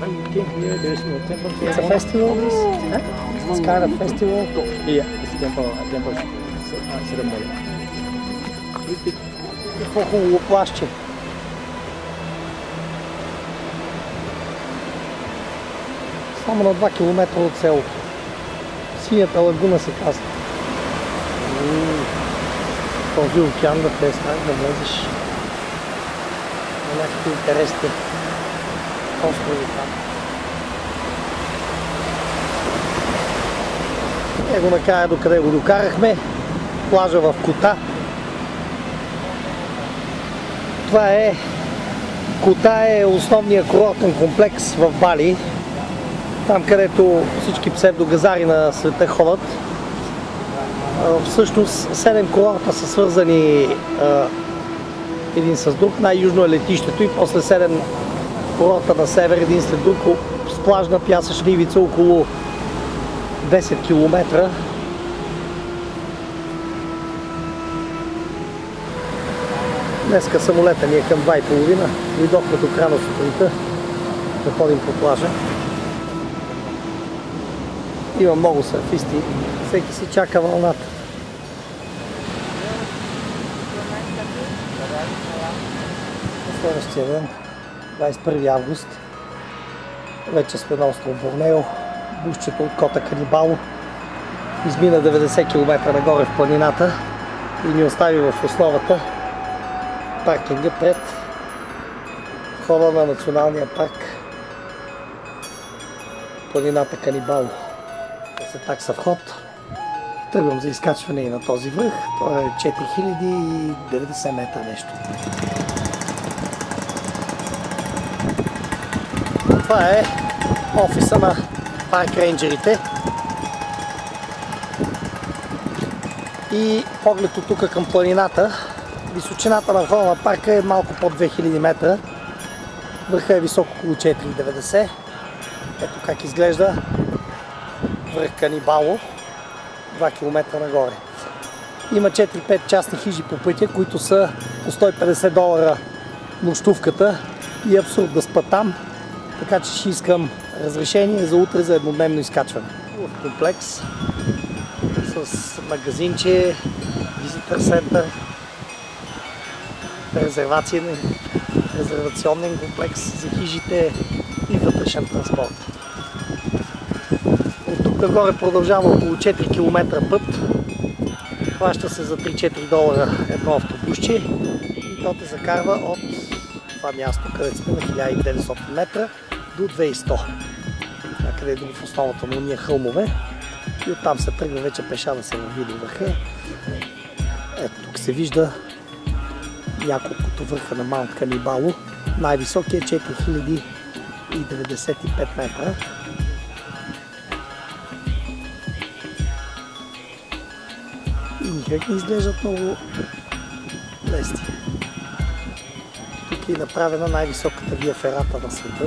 It's a festival, this? It's kind of festival? Yeah, it's temple ceremony. Какво хубаво плащче. Само на 2 км от селото. Синята лагуна се казва. този океан да те стане да влезеш на някакви интересни острови там. Его накрая докъде го докарахме, плажа в Кута. Това е Кута е основният курортен комплекс в Бали. Там, където всички псевдогазари на света ходят. Всъщност 7 курорта са свързани един с друг. Най-южно е летището и после 7 курорта на север един след друг с плажна пясъчна ивица около 10 км. Днеска самолета ни е към 2:30. Дойдохме до края на сутринта да ходим по плажа. Има много сърфисти. Всеки си чака вълната. Следващия ден, 21 август, вече сме на остров Борнео, бушчето от кота Канибало. Измина 90 км нагоре в планината и ни остави в основата паркинга пред входа на националния парк планината Канибало. Се такса вход. Тръгвам за изкачване и на този връх. Това е 4090 метра нещо. Това е офиса на парк рейнджерите. И поглед от тук към планината. Височината на входа на парка е малко под 2000 метра. Върха е висок около 4,90. Ето как изглежда връх Канибало, 2 км нагоре. Има 4-5 частни хижи по пътя, които са по $150 нощувката и е абсурд да спа там, така че ще искам разрешение за утре за еднодневно изкачване. В комплекс с магазинче, визитър център, резервационен комплекс за хижите и вътрешен транспорт. От тук нагоре продължава около 4 км път. Плаща се за $3-4 едно автобусче и то те закарва от това място, където сме на 1900 метра до 2100. Някъде е в основата на уния хълмове и оттам се тръгва вече пеша да се върви до върха. Ето тук се вижда няколкото върха на Маунт Канибало. Най-високият е 4095 метра. И никак не изглеждат много лести. Тук е направена най-високата вия ферата на света.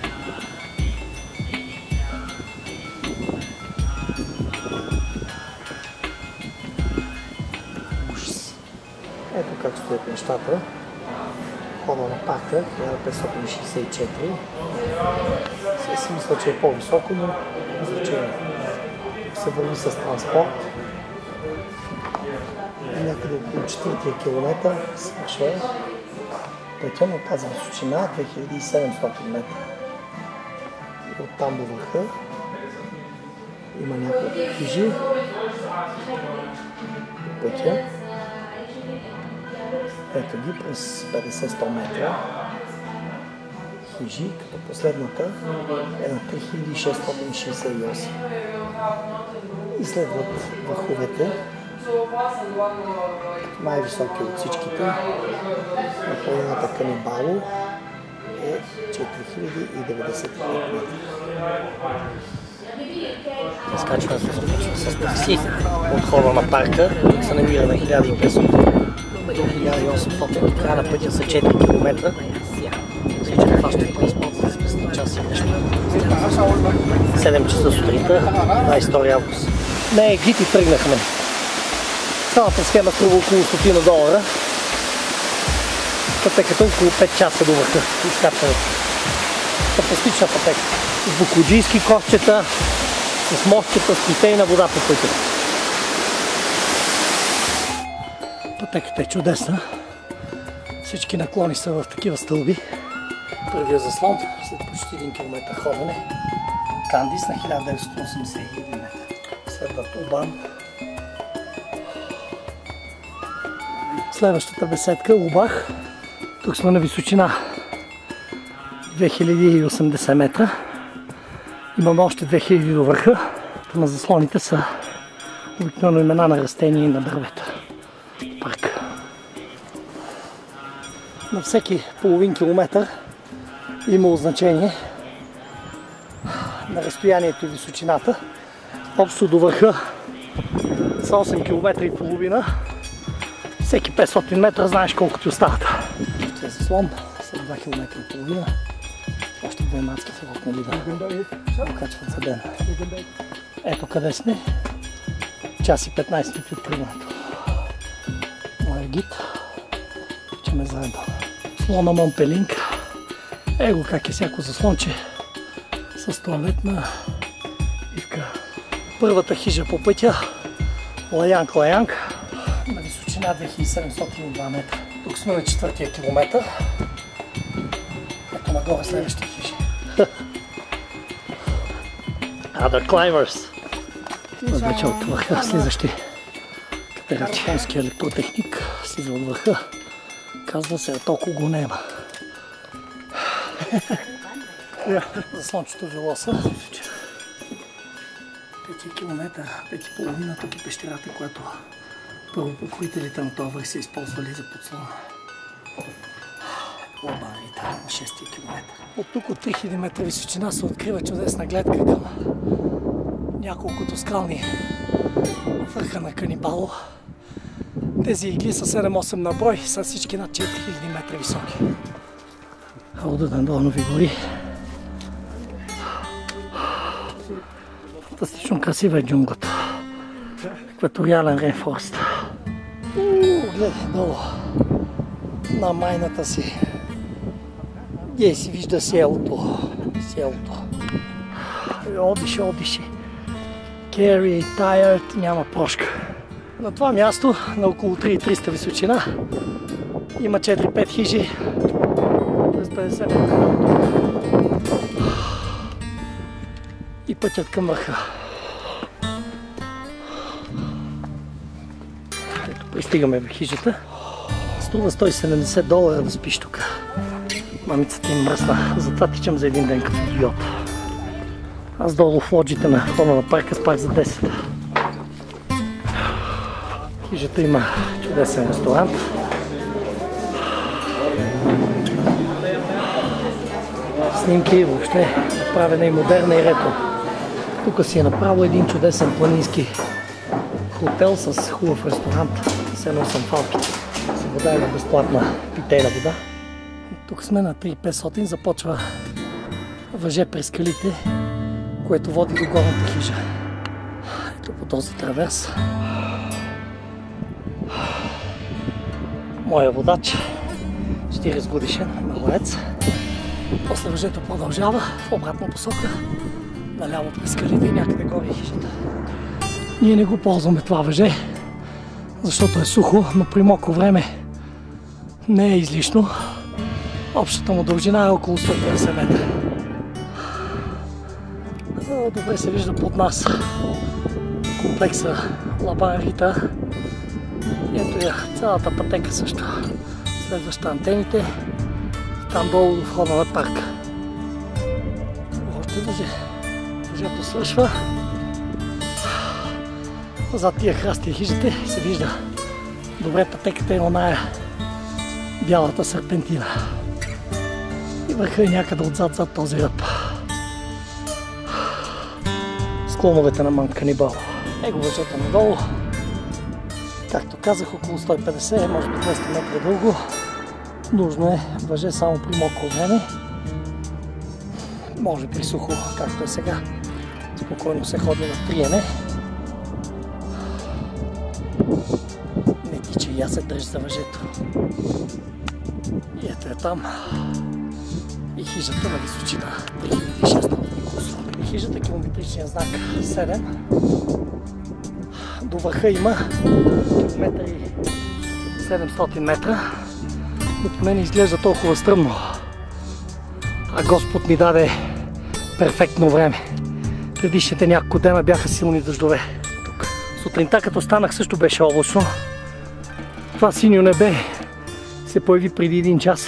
Ето как стоят нещата. Входа на парка 1564. Сега си мисля, че е по-високо, но значение. Се върви с транспорт. Някъде около 4 км свършва пътя на тази височина 2700 метра. И оттам до върха има няколко хижи по пътя. Ето ги през 50-100 метра хижи, като последната е на 3668. И следват върховете. Най-високи от всичките на планината Канибало е 4095 метра. Изкачването се започва с такси от входа на парка, който се намира на 1500 до 1800. До края на пътя са 4 км. Всички хващат транспорт за спестни час и нещо. 7 часа сутринта, 22 август. Не, гити тръгнахме. Цялата схема струва около $100. Пътеката около 5 часа до върха. Изкачването. Фантастична пътека. С буклуджийски кошчета, с мостчета, с питейна вода по пътя. Пътеката е чудесна. Всички наклони са в такива стълби. Първия заслон след почти 1 км ходене. Кандис на 1981 метра. Следва Тулбан. следващата беседка, Лубах. Тук сме на височина 2080 метра. Имаме още 2000 до върха. На заслоните са обикновено имена на растения и на дървета. Парк. На всеки половин километър има значение на разстоянието и височината. Общо до върха са 8 км и половина. Всеки 500 метра знаеш колко ти остават. Това е заслон, са 2 км и половина. Още две мацки са рокнали да покачват за ден. Ето къде сме. Час и 15 минути от тръгването. Моя гид. Чеме заедно. Слона Монпелинг. Его как е всяко заслонче с туалетна ивка. Първата хижа по пътя. Лаянг. На височина 2702 метра. Тук сме на 4-тия километър. Ето нагоре следващите хижи. Other climbers. Вече от върха слизащи катерачонски електротехник. Слиза от върха. Казва се, толкова го нема. Заслончето вило са. 5 км, 5,5 тук е пещерата, която първопокорителите на този върх са използвали за подслон. Лабарите на 6 км. От тук от 3000 метра височина се открива чудесна гледка към няколкото скални върха на Канибало. Тези игли са 7-8 на брой, са всички над 4000 метра високи. Рода на Долнови гори. Фантастично красива е джунглата. Екваториален рейнфорест. Гледай долу на майната си. Ей си вижда селото. Одиши. Carry, tired, няма прошка. На това място, на около 3300 височина, има 4-5 хижи през 50 метра. И пътят към върха. Ето, пристигаме в хижата. Струва $170 да спиш тук. Мамицата им мръсна, затова тичам за един ден като идиот. Аз долу в лоджите на входа на парка спах за 10. Хижата има чудесен ресторант. Снимки въобще направена и модерна и ретро. Тук си е направо един чудесен планински хотел с хубав ресторант. С едно съм в Алпите. С вода има безплатна питейна вода. Тук сме на 3500, започва въже през скалите, което води до горната хижа. Ето по този траверс. Моя водач, 40 годишен, малоец. После въжето продължава в обратна посока, наляво през скалите и някъде горе е хижата. Ние не го ползваме това въже, защото е сухо, но при мокро време не е излишно. Общата му дължина е около 150 метра. Добре се вижда под нас комплекса Лабан Рита. Ето я цялата пътека също. Следваща антените. Там долу до входа на парка. Още въже. Въжето свършва. Зад тия храсти и хижите се вижда добре пътеката и оная бялата серпентина. И върха е някъде отзад зад този ръб. Склоновете на Мант Канибало. Его въжето надолу. Както казах, около 150, може би 200 метра дълго. Нужно е въже само при мокро време. Може при сухо, както е сега. Спокойно се ходи на триене. Не тича и аз се дръж за въжето. И ето е там. И хижата на височина 3600 кусора. И хижата километричния знак 7. До върха има километър и 700 метра. От мен изглежда толкова стръмно. А Господ ми даде перфектно време. Предишните няколко дена бяха силни дъждове. Тук. Сутринта като станах също беше облачно. Това синьо небе се появи преди 1 час.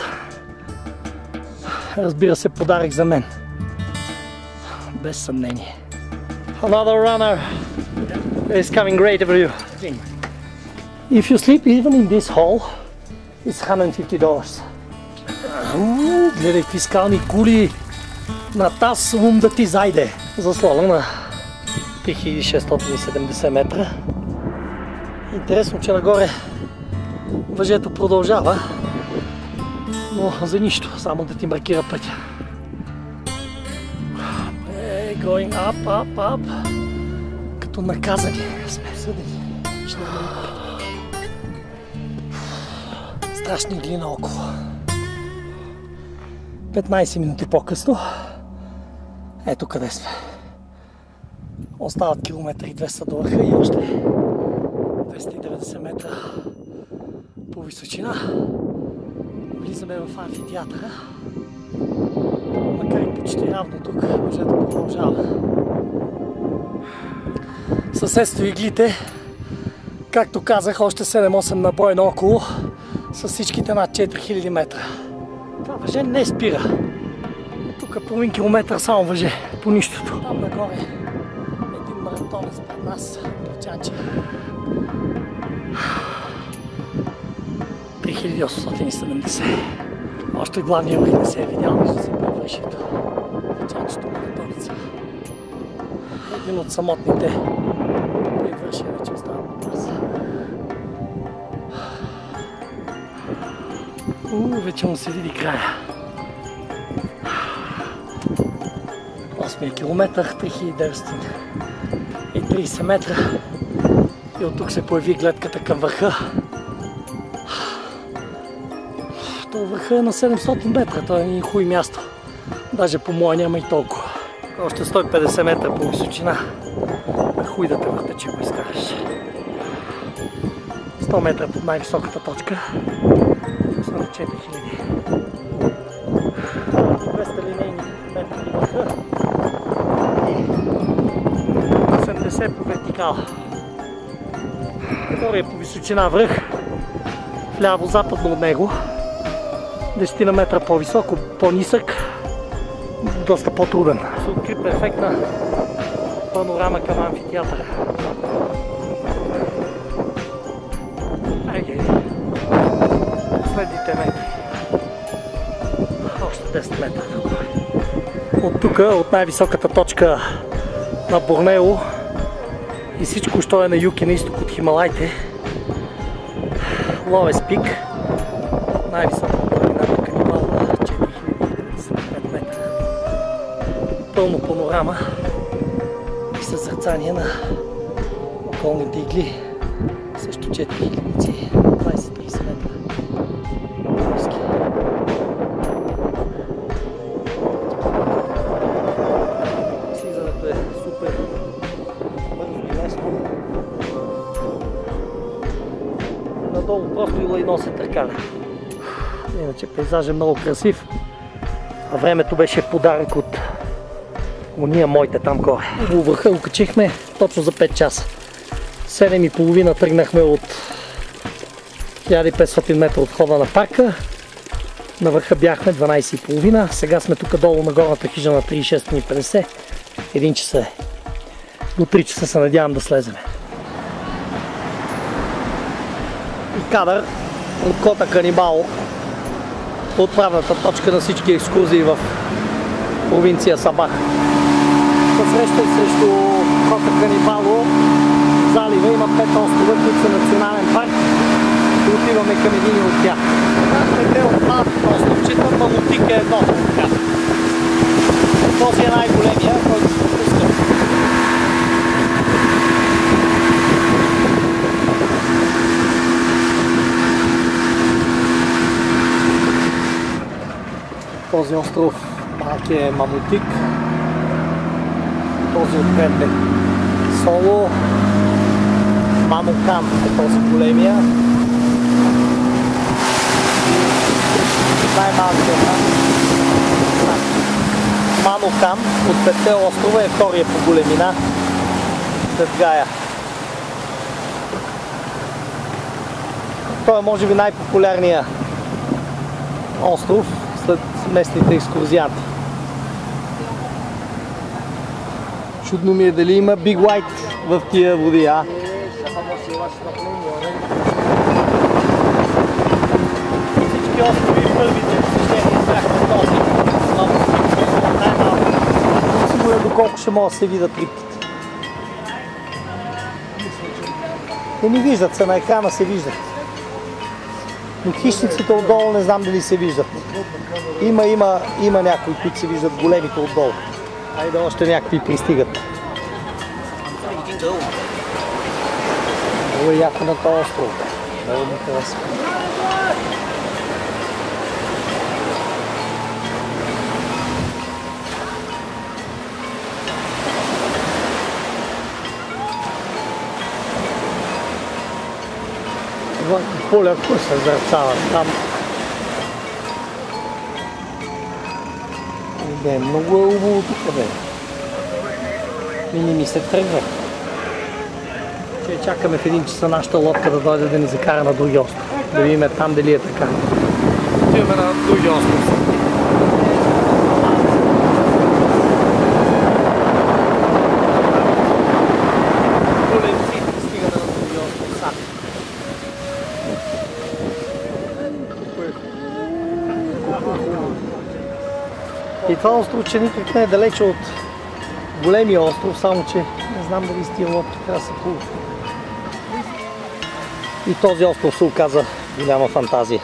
Разбира се, подарък за мен. Без съмнение. Another runner is coming great over you. If you sleep even in this hall, it's $150. Гледай какви скални кули. На таз ум да ти зайде. Заслона на 3670 метра. Интересно, че нагоре въжето продължава, но за нищо, само да ти маркира пътя. Going up, up, up. Като наказани сме съдени. Страшни игли наоколо. 15 минути по-късно. Ето къде сме. Остават километри и 200 до върха и още 290 метра по височина. Влизаме в амфитеатъра. Макар и почти равно тук, въжето продължава. Съседство иглите, както казах, още 7-8 на брой наоколо, с всичките над 4000 метра. Това въже не спира. Тук половин километър само въже, по нищото. Там нагоре един маратонец пред нас, Гречанче. 3870. Още главния върх не се е видял, вижда се пред вършието. Гречанчето маратонеца. Един от самотните предвършия вече остава от нас. Вече му се види края. 8 километър, 3930 метра. И от тук се появи гледката към върха. Това върха е на 700 метра, това е един хуй място. Даже по моя няма и толкова. Още 150 метра по височина. Хуй да те върта, че го изкараш. 100 метра под най-високата точка. Сме на 4000. 200 линейни метри до върха. И 80 по вертикала. Втория по височина връх. Вляво западно от него. 10 метра по-високо, по-нисък. Доста по-труден. Се откри перфектна панорама към амфитеатъра. Айде, последните метри. Още 10 метра. От тук, от най-високата точка на Борнео и всичко, що е на юг и на изток от Хималайте, Ловес пик, най-високата планина на Канибал, 4095 метра. Пълно панорама и съзерцание на околните игли, също 4000, 20-30 метра. Слизането е супер бързо и лесно. Надолу просто и лайно се търкаля. Иначе пейзаж е много красив. А времето беше подарък от уния моите там горе. До върха го качихме точно за 5 часа. 7:30 тръгнахме от 1500 метра от входа на парка. На върха бяхме 12:30. Сега сме тук долу на горната хижа на 3650. 1 часа е. До 3 часа се надявам да слеземе. И кадър от кота Канибал. Отправната точка на всички екскурзии в провинция Сабах. Посрещам срещу кота Канибало залива има 5 острова, които са национален парк и отиваме към един от тях. Те от това островчета, Мамутик е едно от тях. Този е най-големия, който се пропуска. Този остров малки е Мамутик, този отпред е Соло, Манукан е този големия, най-малкият там Манукан от 5 острова е втория по големина след Гая. Той е може би най-популярният остров след местните екскурзианти. Чудно ми е дали има Big White в тия води, а? Всички острови първите посещения бяха този. Най-малко. Сигурно доколко ще могат да се видят рибките. Те ни виждат се, на екрана се виждат. Но хищниците отдолу не знам дали се виждат. Има някои, които се виждат, големите отдолу. Айде още някакви пристигат. Много е яко на този остров. Много ми харесва. По-леко се зърцава там. Не, много е убаво тук, бе. Ми се тръгва. Ще чакаме в 1 часа нашата лодка да дойде да ни закара на други остров. Да видим там дали е така. Отиваме на други остров. И това островче никак не е далече от големия остров, само че не знам дали с тия лодки трябва да се плува. И този остров се оказа голяма фантазия.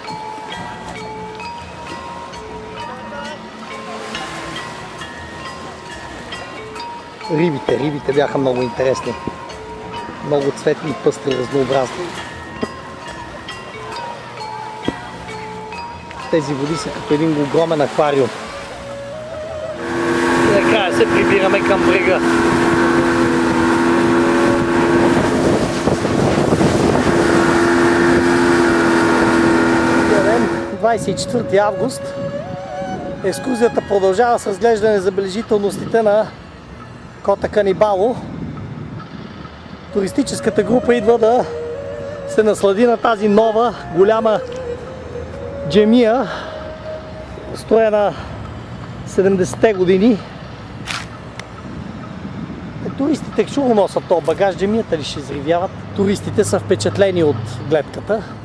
Рибите бяха много интересни. Много цветни, пъстри, разнообразни. Тези води са като един огромен аквариум. И накрая се прибираме към брега. 24 август. Екскурзията продължава с разглеждане на забележителностите на Кота Канибало. Туристическата група идва да се наслади на тази нова голяма джемия, строена 70-те години. Туристите чудо носят този багаж, джемията ли ще изривяват. Туристите са впечатлени от гледката.